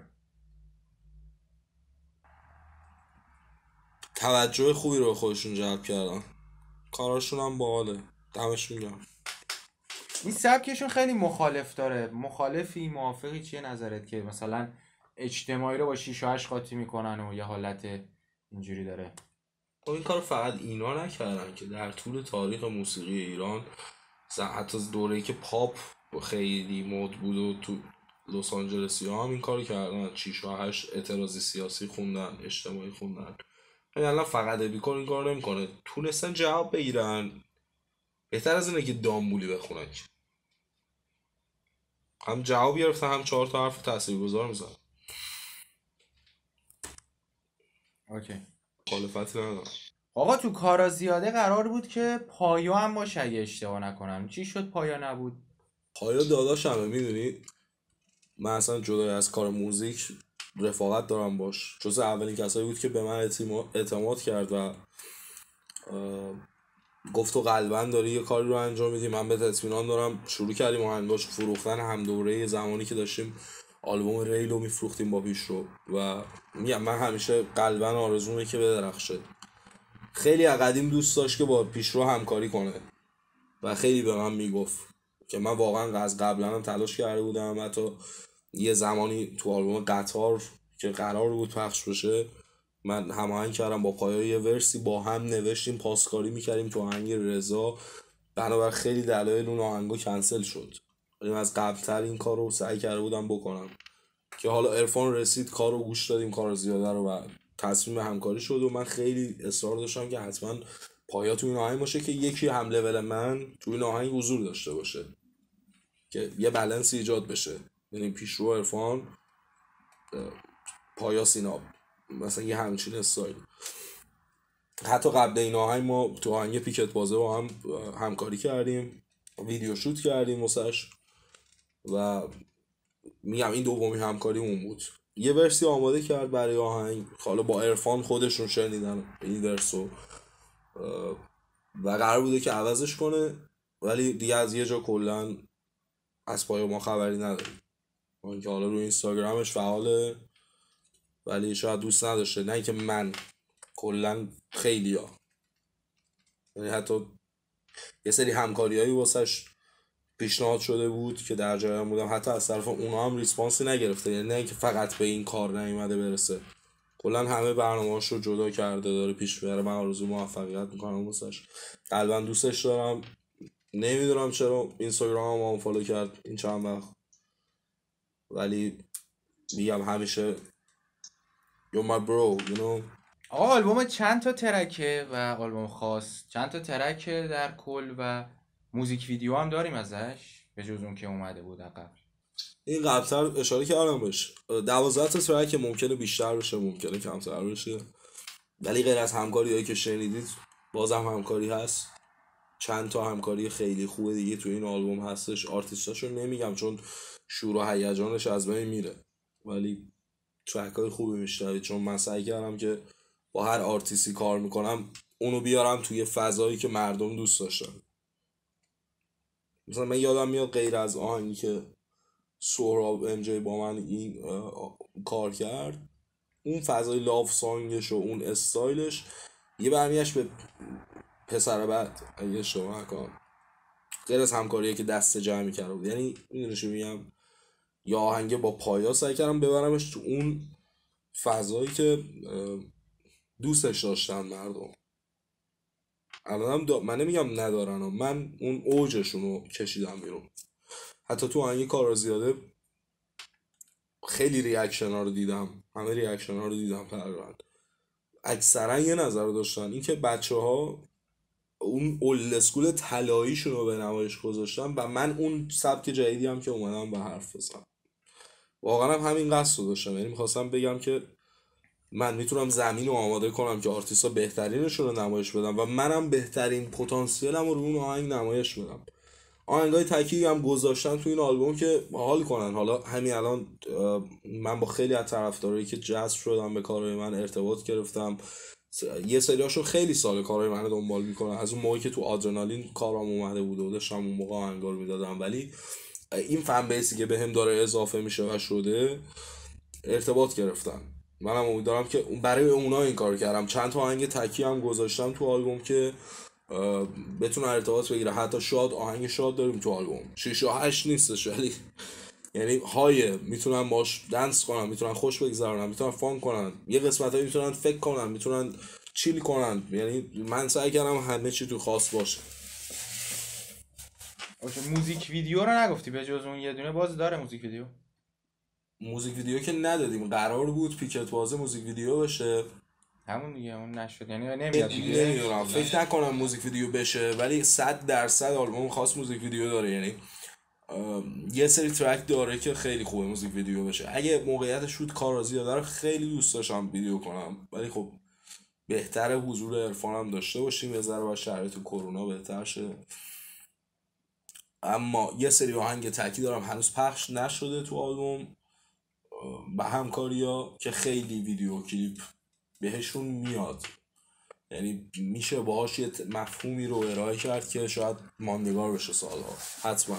توجه خوبی رو به خودشون جلب کردن، کاراشون هم باحاله، دمشون گرم. این سبکشون خیلی مخالف داره. مخالفی موافقی؟ چیه نظرت که مثلا اجتماعی رو با 6 و 8 قاطی میکنن و یه حالت اینجوری داره؟ این کار فقط اینا نکردن که در طول تاریخ موسیقی ایران، حتی دوره‌ای که پاپ خیلی مد بود و تو لس آنجلسی ها هم این کار کردن، 6 و 8 اعتراضی سیاسی خوندن، اجتماعی خوندن. الان فقط اپیکور این کار نمیکنه، تونستن جواب بگیرن. بهتر از اینه که دامبولی بخونن، هم جواب گرفتن هم 4 تا حرف تاثیرگذار میزنن. اوکی. مخالفتی ندارم. آقا تو کارا زیاده قرار بود که پایا هم باشه اگه اشتباه نکنم، چی شد پایا نبود؟ پایا داداشمه، میدونی من اصلا جدای از کار موزیک رفاقت دارم باش، جز اولین کسایی بود که به من اعتماد کرد و گفت تو قلباً داری یه کاری رو انجام میدی، من بهت اطمینان دارم. شروع کردیم آهنگاش فروختن هم دوره زمانی که داشتیم آلبوم ریل رو میفروختیم با پیشرو و میگم من همیشه قلباً آرزومه که بدرخشه. خیلی از قدیم دوست داشت که با پیشرو همکاری کنه و خیلی به من میگفت که من واقعا از قبلا هم تلاش کرده بودم. حتی یه زمانی تو آلبوم قطار که قرار بود پخش بشه من هماهنگ کردم با پایا یه ورسی، با هم نوشتیم، پاسکاری میکردیم تو آهنگ رضا، بنابر خیلی دلایل اون آهنگا کنسل شد. ولی من از قبلتر این کار رو سعی کرده بودم بکنم که حالا عرفان رسید، کار رو گوش دادیم، کار زیاده رو و تصمیم همکاری شد و من خیلی اصرار داشتم که حتما پایا تو این آهنگ باشه که یکی هم لول من تو این آهنگ حضور داشته باشه که یه بالانس ایجاد بشه، یعنی پیشرو عرفان، پایا سیناب، مثلا یه همچین استایل. حتی قبل این آهنگ ما تو آهنگ پیکت بازه با هم همکاری کردیم، ویدیو شوت کردیم واسش و میگم این دومی همکاری اون بود. یه ورسی آماده کرد برای آهنگ، حالا با عرفان خودشون شنیدن این ورسو و قرار بوده که عوضش کنه، ولی دیگه از یه جا کلا از پای ما خبری نداریم. اون که حالا روی اینستاگرامش فعاله ولی شاید دوست نداشته، نه اینکه من، کلا خیلیا، یعنی حتی یه سری همکاریایی واسش پیشنهاد شده بود که در جریان بودم، حتی از طرف اونا هم ریسپانسی نگرفته، یعنی نه اینکه فقط به این کار نیومده برسه، کلا همه برنامه‌هاش رو جدا کرده داره پیش میبره. من آرزوی موفقیت میکنم واسش، قلبا دوستش دارم. نمیدونم چرا اینستاگرام هم فالو کرد این چند وقت، ولی میگم همیشه you're my bro you know. آقا آلبوم چند تا ترکه و آلبوم خاص چند تا ترکه در کل و موزیک ویدیو هم داریم ازش به جز اون که اومده بود قبل؟ این قبلتر اشاره کردم بهش، 12 تا ترک ممکنه بیشتر بشه ممکنه کمتر بشه، ولی غیر از همکاری هایی که شنیدید بازم همکاری هست، چند تا همکاری خیلی خوبه دیگه تو این آلبوم هستش. آرتیستاشو نمیگم چون شور و هیجانش از بین میره، ولی ترک های خوبی میشنوید، چون من سعی کردم که با هر آرتیستی کار میکنم اونو بیارم توی فضایی که مردم دوست داشتن. مثلا من یادم میاد غیر از آهنگی که سهراب انجای با من این کار کرد، اون فضای لاف سانگش و اون استایلش یه برمیش به پسر بعد اگه اشتباه نکنم، غیر از همکاریه که دست جمعی کرده بود، یعنی میدونشو میگم، یا آهنگ با پایا سعی کردم ببرمش تو اون فضایی که دوستش داشتن مردم. الانم من نمیگم ندارن، من اون اوجشونو کشیدم بیرون. حتی تو آهنگ کارا زیاده خیلی ریاکشن ها رو دیدم، همه ریاکشن ها رو دیدم تقریبا اکثرا یه نظر داشتن، این که بچه ها اون اولد اسکول طلاییشون رو به نمایش گذاشتن و من اون سبک جدیدی هم که اومدم به حرف بزنم، واقعا هم همین قصد رو داشتم، یعنی میخواستم بگم که من میتونم زمین رو آماده کنم که آرتیستا بهترینشون رو نمایش بدم و منم بهترین پتانسیلم رو اون آهنگ نمایش بدم. آهنگای تکی هم گذاشتم تو این آلبوم که حال کنن. حالا همین الان من با خیلی از طرفدارایی که جذب شدم به کارهای من ارتباط گرفتم، یه سریاشون خیلی سال کارهای من رو دنبال میکنن، از اون موقعی که تو آدرنالین کارام اومده بود و داشتم اون موقع آهنگا رو میدادم، ولی این فن بیسی که بهم داره اضافه میشه و شده ارتباط گرفتن. منم امیدوارم که برای اونا این کار کردم، چند تا آهنگ تکی هم گذاشتم تو آلبوم که بتونه ارتباط بگیره. حتی آهنگ شاد داریم تو آلبوم 6 و 8 نیستش، ولی یعنی های میتونن باش دنس کنن، میتونن خوش بگذرونن، میتونن فان کنن، یه قسمتایی میتونن فکر کنن، میتونن چیل کنن، یعنی من سعی کردم همه چی تو خاص باشه. اوکی، موزیک ویدیو رو نگفتی به جز اون یه دونه باز داره موزیک ویدیو که ندادیم، قرار بود پیکت بازه موزیک ویدیو بشه، همون دیگه اون نشد، یعنی نمیاد دیگه. نمیدونم، فکر نکنم موزیک ویدیو بشه، ولی 100% آلبوم خاص موزیک ویدیو داره، یعنی یه سری ترک داره که خیلی خوبه موزیک ویدیو بشه. اگه موقعیتش بود کار زیاده رو خیلی دوست داشتم ویدیو کنم، ولی خب بهتره حضور عرفانم داشته باشیم یه ذره، با شرایط کرونا بهتر شه. اما یه سری آهنگ تکی دارم هنوز پخش نشده تو آلبوم به همکاریا که خیلی ویدیو کلیپ بهشون میاد، یعنی میشه باهاش یه مفهومی رو ارائه کرد که شاید ماندگار بشه سالها. حتما.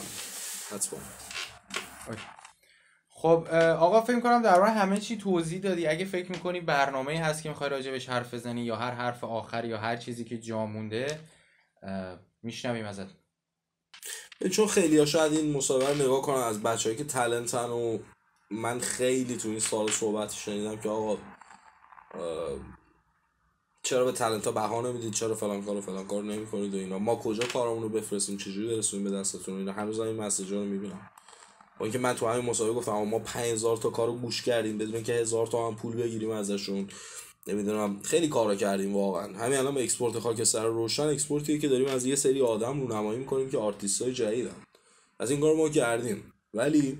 خب آقا فکر کنم در مورد همه چی توضیح دادی. اگه فکر میکنی برنامه‌ای هست که میخوای راجبش حرف بزنی یا هر حرف آخر یا هر چیزی که جا مونده میشنویم ازت. چون خیلی ها شاید این مسابقه نگاه کنن از بچه‌هایی که تالنتن و من خیلی تو این سال صحبت شنیدم که آقا چرا به تالنت ها بها نمیدید، چرا فلان کار نمیکنید و اینا، ما کجا کارامون رو بفرستیم، چجوری برسونیم به دستتون اینا. هنوز این مسیجا رو میبینم. با اینکه من تو همین مسابقه گفتم ما 5000 تا کارو گوش کردیم بدون که 1000 تا هم پول بگیریم ازشون، نمیدونم خیلی کارا کردیم واقعا. همین الان با اکسپورت خاکستر روشن، اکسپورتی که داریم از یه سری آدم رونمایی میکنیم که آرتیستای جدیدن، از این کار ما کردیم. ولی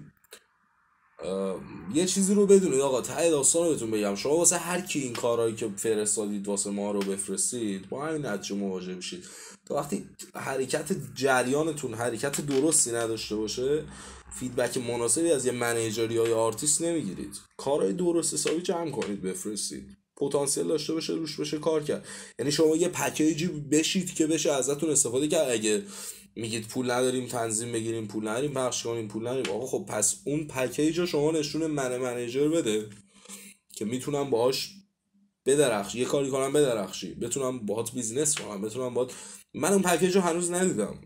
یه چیزی رو بدونید آقا، ته داستان رو بهتون بگم، شما واسه هر کی این کارهایی که فرستادید واسه ما رو بفرستید با همین نتیجه مواجه میشید. تا وقتی حرکت جریانتون حرکت درستی نداشته باشه، فیدبک مناسبی از یه منیجری یا آرتیست نمیگیرید. کارهای درست حسابی جمع کنید بفرستید، پتانسیل داشته باشه روش بشه کار کرد. یعنی شما یه پکیجی بشید که بشه ازتون استفاده کرد. اگه میگید پول نداریم تنظیم بگیریم، پول نداریم پخش کنیم، پول نداریم، آقا خب پس اون پکیج رو شما نشون منیجر بده که میتونم باهاش بدرخشی، یه کاری کنم بدرخشی، بتونم باهات بیزنس کنم، بتونم باهات. من اون پکیج رو هنوز ندیدم،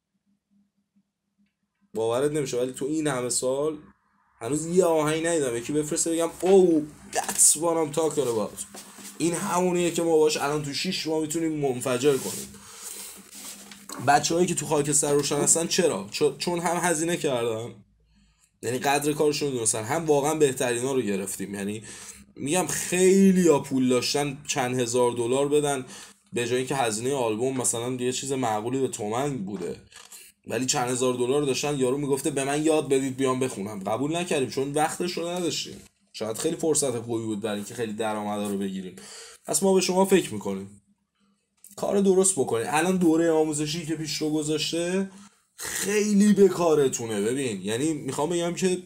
باورت نمیشه، ولی تو این همه سال هنوز یه آهنگ ندیدم یکی بفرسته بگم او that's what I'm talking about. این همونیه که ما باش الان تو 6 ماه میتونیم منفجر کنیم. بچه‌هایی که تو خاکستر روشن هستن چرا؟ چون هم هزینه کردن، یعنی قدر کارشون میدونستن، هم واقعا بهترینا رو گرفتیم. یعنی میگم خیلی یا پول داشتن چند هزار دلار بدن به جای اینکه هزینه آلبوم مثلا یه چیز معقولی به تومن بوده، ولی چند هزار دلار داشتن. یارو میگفته به من یاد بدید بیام بخونم، قبول نکردیم چون وقتش رو نداشتیم. شاید خیلی فرصت خوبی بود برای اینکه خیلی درآمد رو بگیریم. پس ما به شما فکر میکنیم کار درست بکنید. الان دوره آموزشی که پیش رو گذاشته خیلی به کارتونه. ببین یعنی میخوام بگم که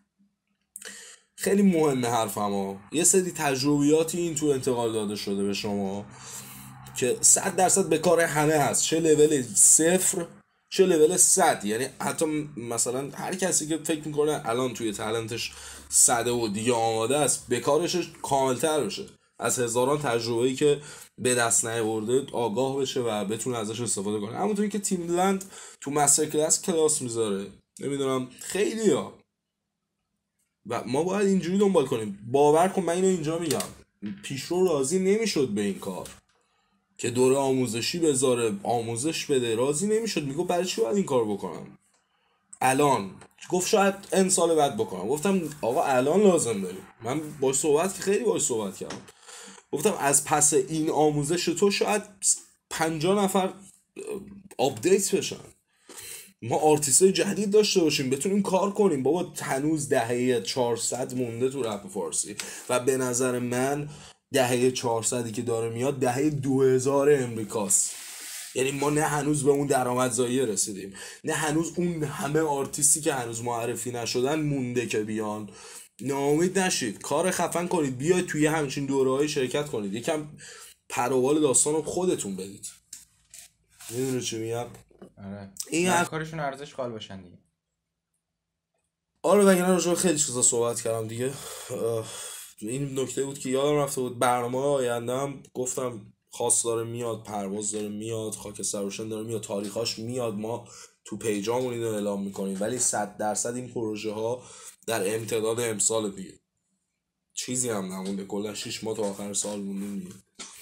خیلی مهمه حرفم یه سری تجربیاتی این تو انتقال داده شده به شما که 100% به کار همه هست، چه لول 0 چه لول 100. یعنی حتی مثلا هر کسی که فکر میکنه الان توی تالنتش 100 و دیگه آماده است به کارش کاملتر بشه، از هزاران تجربه‌ای که به دست نیاورده آگاه بشه و بتونه ازش استفاده کنه. همونطوری که تیملند تو مستر کلاس میذاره، نمیدونم خیلی‌ها، و ما باید اینجوری دنبال کنیم. باور کن من اینو اینجا میگم، پیشرو راضی نمیشد به این کار که دوره آموزشی بذاره آموزش بده، راضی نمیشد، میگو برای چی باید این کار بکنم الان. گفت شاید این سال بعد بکنم. گفتم آقا الان لازم داریم. من باش صحبت که خیلی باش صحبت کردم، گفتم از پس این آموزش تو شاید 50 نفر آپدیت بشن، ما آرتیستای جدید داشته باشیم، بتونیم کار کنیم. بابا هنوز دهه 400 مونده تو رپ فارسی و به نظر من دهه 400 که داره میاد دهه 2000 امریکاست. یعنی ما نه هنوز به اون درآمدزایی رسیدیم، نه هنوز اون همه آرتیستی که هنوز معرفی نشدن مونده که بیان. ناامید نشید، کار خفن کنید، بیاید توی همچین دوره‌های شرکت کنید، یکم پروبال داستان رو خودتون بدید. میدونی چی میگم؟ آره این کارشون ارزش قائل باشن دیگه. آره وگرنه راجع به خیلی چیزا صحبت کردم دیگه. این نکته بود که یادم رفته بود. برنامه آیندهم گفتم خاص داره میاد، پرواز داره میاد، خاکستر روشن داره میاد، تاریخاش میاد، ما تو پیجامون اینو اعلام میکنیم، ولی 100% این پروژه ها در امتداد امسال دیگه، چیزی هم نمونده، کلا 6 ماه تا آخر سال موندیم دیگه.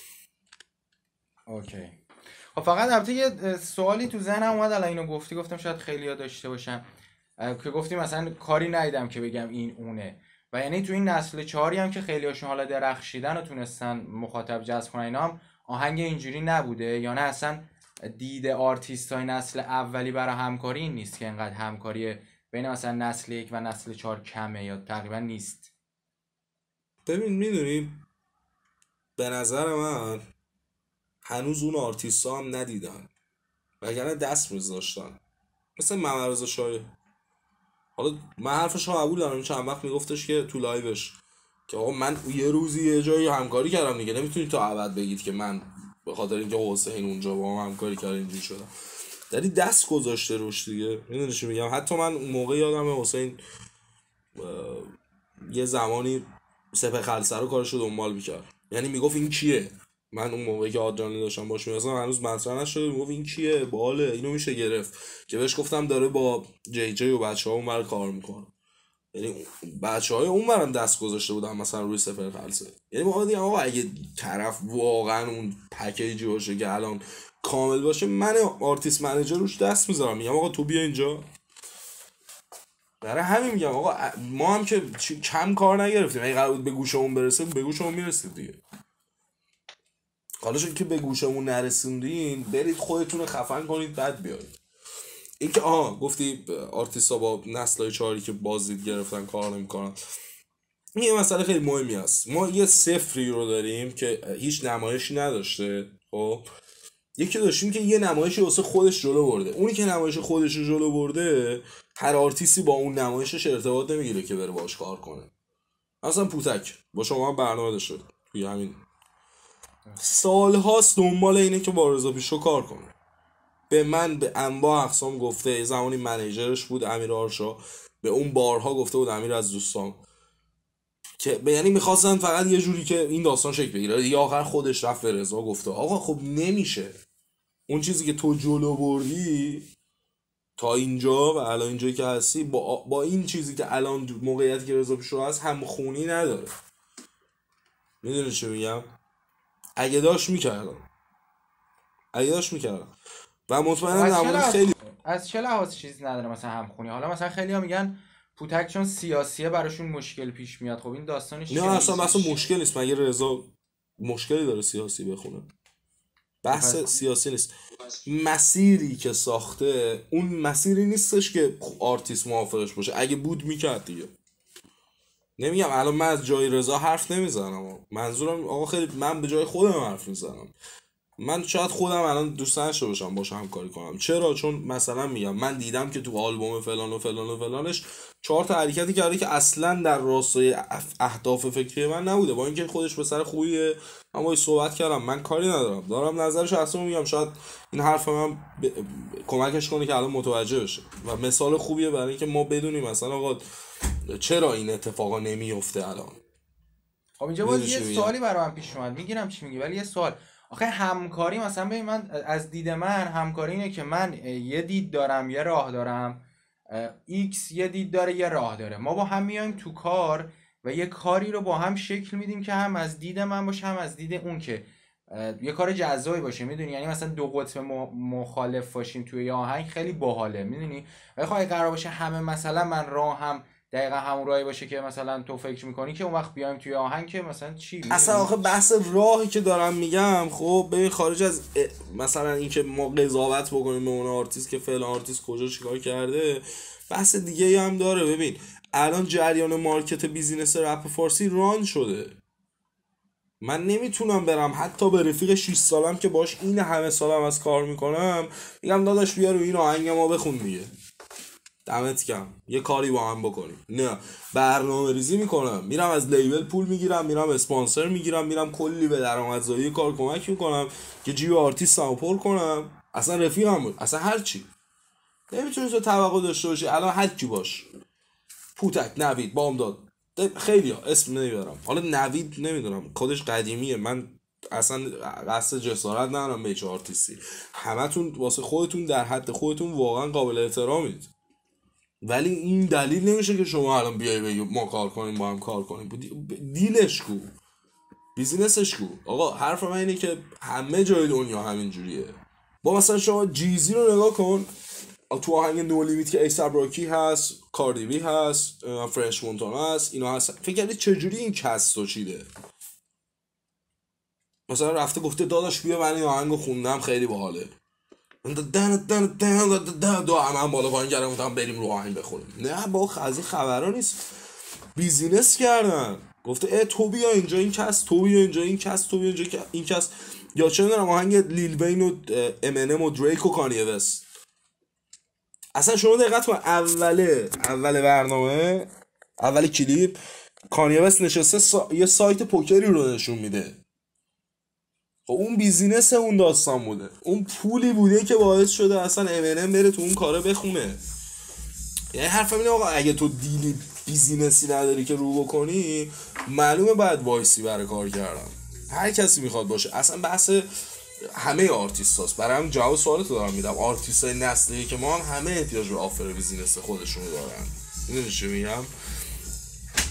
اوکی. خب فقط البته یه سوالی تو ذهنم اومد الان اینو گفتم شاید خیلی‌ها داشته باشن که گفتی مثلا کاری ندیدم که بگم این اونه، و یعنی تو این نسل 4 هم که خیلی‌هاشون حالا درخشیدن و تونستن مخاطب جذب کنن، اینا هم آهنگ اینجوری نبوده یا نه اصلا دید آرتیستای نسل اولی برای همکاری این نیست که انقدر همکاری بین مثلا نسل 1 و نسل 4 کمه یا تقریبا نیست؟ ببین میدونی به نظر من هنوز اون آرتیستا هم ندیدن، وگرنه دست میذاشتن، مثل محمد رضا شاه. حالا من حرفش رو قبول دارم، چند وقت میگفتش که تو لایوش که آقا من یه روزی یه جایی همکاری کردم دیگه، نمیتونید تا ابد بگید که من به خاطر اینکه حسین اونجا با هم همکاری کرد اینجوری شدم. داری دست گذاشته روش دیگه. میدونی چی میگم؟ حتی من اون موقع یادم حسین یه زمانی سپه خلصه رو کارشو دنبال میکرد، یعنی میگفت این کیه. من اون موقعی که آدرانی داشتم باش می‌رسیدم هنوز مطرح نشده، میگفت این کیه، باحاله، اینو میشه گرفت. که بهش گفتم داره با جی جی و بچه‌ها اونور کار میکنه. یعنی بچهای اون برام دست گذاشته بودن مثلا روی سپر خلصه. یعنی ما دیگه آقا اگه طرف واقعا اون پکیجی باشه که الان کامل باشه، من آرتیست منیجر روش دست میذارم، میگم آقا تو بیا اینجا. برای همین میگم آقا ما هم که کم کار نگرفتیم، اگه قرار بود به گوشمون برسه به گوشمون میرسید دیگه. حالا چون که به گوشمون نرسوندین برید خودتون رو خفن کنید بعد بیایید. این که گفتی آرتیستا با نسل‌های چهاری که بازدید گرفتن کار نمی‌کنن، این یه مسئله خیلی مهمی است. ما یه صفری رو داریم که هیچ نمایشی نداشته، خب یکی داشتیم که یه نمایشی واسه خودش جلو برده. اونی که نمایش خودش رو جلو برده، هر آرتیستی با اون نمایشش ارتباط نمیگیره که بره باش کار کنه. مثلا پوتک با شما برنامه داشته توی همین سال‌هاست دنبال اینه که با رضا پیشرو کار کنه. به من به انواع اقسام گفته، زمانی منیجرش بود امیر آرشا، به اون بارها گفته بود امیر از دوستان، که یعنی میخواستن فقط یه جوری که این داستان شکل بگیره. یا آخر خودش رفت به رضا گفته آقا خب نمیشه، اون چیزی که تو جلو بردی تا اینجا و الان اینجایی که هستی با این چیزی که الان موقعیتی که رضا پیشرو هست هم خونی نداره. میدونی چه میگم؟ اگه داشت میکردم و مطمئنم خیلی از چه لحاظ چیز نداره مثلا همخونی. حالا مثلا خیلی ها میگن پوتک چون سیاسیه براشون مشکل پیش میاد. خب این داستانش نه اصلا مشکل نیست. مگه رضا مشکلی داره سیاسی بخونه؟ بحث سیاسی نیست. مسیری که ساخته اون مسیری نیستش که آرتیست موافقش باشه. اگه بود میکرد دیگه. نمیگم الان من از جای رضا حرف نمیزنم، منظورم آقا خیلی من به جای خودم حرف میزنم. من شاید خودم الان دوست داشته باشم باشه همکاری کنم. چرا؟ چون مثلا میگم من دیدم که تو آلبوم فلان و فلان و فلانش 4 تا حرکتی کرده که اصلا در راستای اهداف فکری من نبوده، با اینکه خودش به سر خوبیه. من باهاش صحبت کردم، من کاری ندارم، دارم نظرش اصلا میگم، شاید این حرف من کمکش کنه که الان متوجه بشه و مثال خوبیه برای اینکه ما بدونیم مثلا آقا چرا این اتفاقا نمیفته الان. خب اینجا باید یه سوالی برای من پیش اومد، میگیرم چی میگی، ولی یه سوال آخه همکاری مثلا ببین، من از دید من همکاری اینه که من یه دید دارم یه راه دارم، ایکس یه دید داره یه راه داره، ما با هم میایم تو کار و یه کاری رو با هم شکل میدیم که هم از دید من باشه هم از دید اون، که یه کار جذابی باشه، میدونی. یعنی مثلا دو قطب مخالف باشیم توی یه آهنگ خیلی باحاله، میدونی. ولی خب قرار باشه همه مثلا من راهم دقیقا همون راهی باشه که مثلا تو فکر میکنی، که اون وقت بیایم توی آهنگ که مثلا چی اصلا آخه بحث راهی که دارم میگم، خب ببین خارج از مثلا اینکه ما قضاوت بکنیم به اون آرتیست که فلان آرتیست کجا چیکار کرده، بحث دیگه هم داره. ببین الان جریان مارکت بیزینس رپ فارسی ران شده. من نمیتونم برم حتی به رفیق 6 سالم که باش این همه سالم از کار میکنم میگم داداش بیا رو این آهنگ ما بخون دیگه، دمت کم یه کاری با هم بکنیم. نه، برنامه ریزی میکنم، میرم از لیبل پول میگیرم، میرم اسپانسر میگیرم، میرم کلی به درآمدزایی کار کمک میکنم که جیب آرتیستمو پر کنم. اصلا رفیقم بود، اصلا هر چی. نمیتونی تو توقع داشته باشی الان هر کی باش، پوتک، نوید، بامداد، خیلی ها اسم نمیبرم، حالا نوید نمیدونم خودش قدیمیه، من اصلا قصد جسارت ندارم به هیچ آرتیستی، همتون واسه خودتون در حد خودتون واقعا قابل احترامید، ولی این دلیل نمیشه که شما الان بیای بگی ما کار کنیم با هم کار کنیم. دیلش کو، بیزینسش کو. آقا حرف من اینه که همه جای دنیا همین جوریه. با مثلا شما جیزی رو نگاه کن، تو آهنگ نو لیمیت که ایساب راکی هست، کاردی بی هست، فرنچ مونتانا هست، اینا هست، فکر کردی چجوری این کسو چیده؟ مثلا رفته گفته داداش بیا من این آهنگو خوندم خیلی باحاله، دو هم بالا پایین کردم گفتم بریم رو آهنگ بخونیم. نه با از این خبرها نیست، بیزینس کردن. گفته تو بیا اینجا این کس، تو بیا اینجا این کس، تو بیا اینجا این کس. یا چه میدونم آهنگ لیل وین و امینم و دریک و کانیه وست. اصلا شما دقت کن اول برنامه، اول کلیپ کانیه وست نشسته یه سایت پوکری رو نشون میده. اون بیزینس اون داستان بوده، اون پولی بوده که باعث شده اصلا امینم بره تو اون کاره بخونه. یعنی حرفم اینه آقا اگه تو دیلی بیزینسی نداری که رو بکنی، معلومه باید وایسی برای کار کردن. هر کسی میخواد باشه، اصلا بحث همه آرتیست هاست. برای هم جواب سوالتو دارم میدم. آرتیست های نسلی که ما هم همه احتیاج به آفر بیزینس خودشونو دارن. میدونی چی میگم؟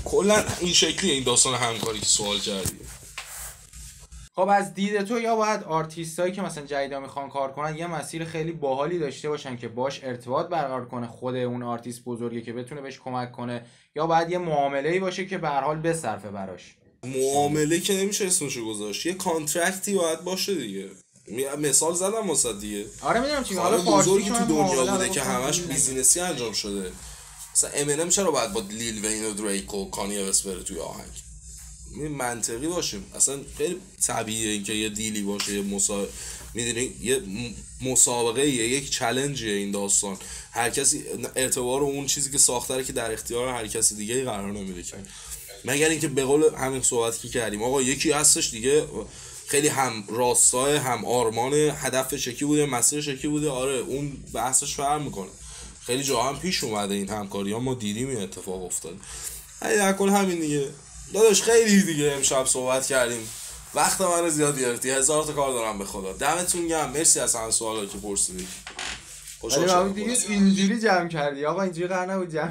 کلا این شکلیه این داستان همکاری که سوال کردی. خب از دید تو یا باید آرتیستایی که مثلا جدیدا میخوان کار کنن یه مسیر خیلی باحالی داشته باشن که باش ارتباط برقرار کنه خود اون آرتیست بزرگه که بتونه بهش کمک کنه، یا باید یه معامله‌ای باشه که به هر حال بصرفه براش؟ معامله که نمیشه اسمشو گذاشت، یه کانترکتی باید باشه دیگه. مثال زدم واسه دیگه. آره میدونم چی، حالا بزرگی تو دنیا بوده که همش بیزینس بیزینسی انجام شده. مثلا امینم چرا باید با لیل وین و دریک و کانی وست بره توی آهنگ؟ منطقی باشیم. اصلا خیلی طبیعیه اینکه یه دیلی باشه، یه میدونی یه مسابقه، یک چالنجیه این داستان. هر کسی اعتبار اون چیزی که ساخته که در اختیار هر کسی دیگه قرار نمیده که، مگر اینکه به قول همین صحبتی که کردیم آقا یکی هستش دیگه خیلی هم راستای هم آرمان، هدفش یکی بوده، مسیرش یکی بوده، آره اون بحثش فرق میکنه. خیلی جا هم پیش اومده این همکاری ها، ما دیدیم این اتفاق افتاد. در کل همین دیگه داداش. خیلی دیگه امشب صحبت کردیم، وقت من زیاد گرفتی، 1000 تا کار دارم به خدا. دمتون گرم، مرسی از همه سوالا که پرسیدید. خوشحال شدم دیگه اینجوری جمع کردی آقا، اینجوری قرار نبود جمع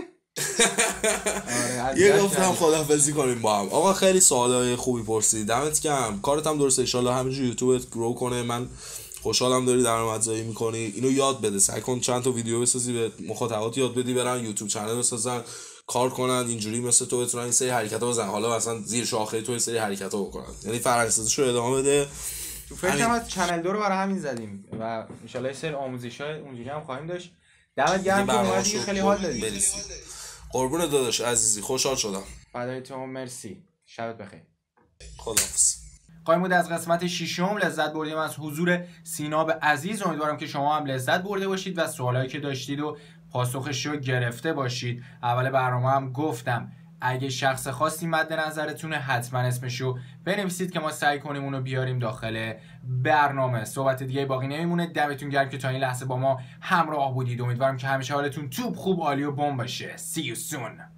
یه گفتم خداحافظی کنیم با هم. آقا خیلی سوالای خوبی پرسیدید، دمت گرم. کارت هم درسته، ان شاء الله همینجوری یوتیوبت گرو کنه. من خوشحالم داری درآمدزایی میکنی. اینو یاد بده، سعی کن چند تا ویدیو بسازی، به مخاطبات یاد بدی برن یوتیوب چنل بسازن، کار کنن، اینجوری مثل تو بتونن این سری حرکتا بزنن، حالا مثلا زیر شاخه تو این سری حرکتا بکنن. یعنی فرهنگ‌سازیشو ادامه بده. تو فکرم از چنل 2 رو برای همین زدیم و ان شاء الله سری آموزش‌های اونجوری هم خواهیم داشت. دمت گرم که اومدی، خیلی حال دادی. قربون داداش عزیزی، خوشحال شدم. فدای تو، مرسی. شبت بخیر. خداحافظ. قایم بود از قسمت 6 لذت بردیم از حضور سیناب عزیز. امیدوارم که شما هم لذت برده باشید و سوالایی که داشتید و پاسخش رو گرفته باشید. اول برنامه هم گفتم اگه شخص خاصی مد نظرتونه حتما اسمشو بنویسید که ما سعی کنیم اونو بیاریم داخل برنامه. صحبت دیگه باقی نمیمونه. دمتون گرم که تا این لحظه با ما همراه بودید. امیدوارم که همیشه حالتون توپ خوب عالی و بمب باشه. See you soon.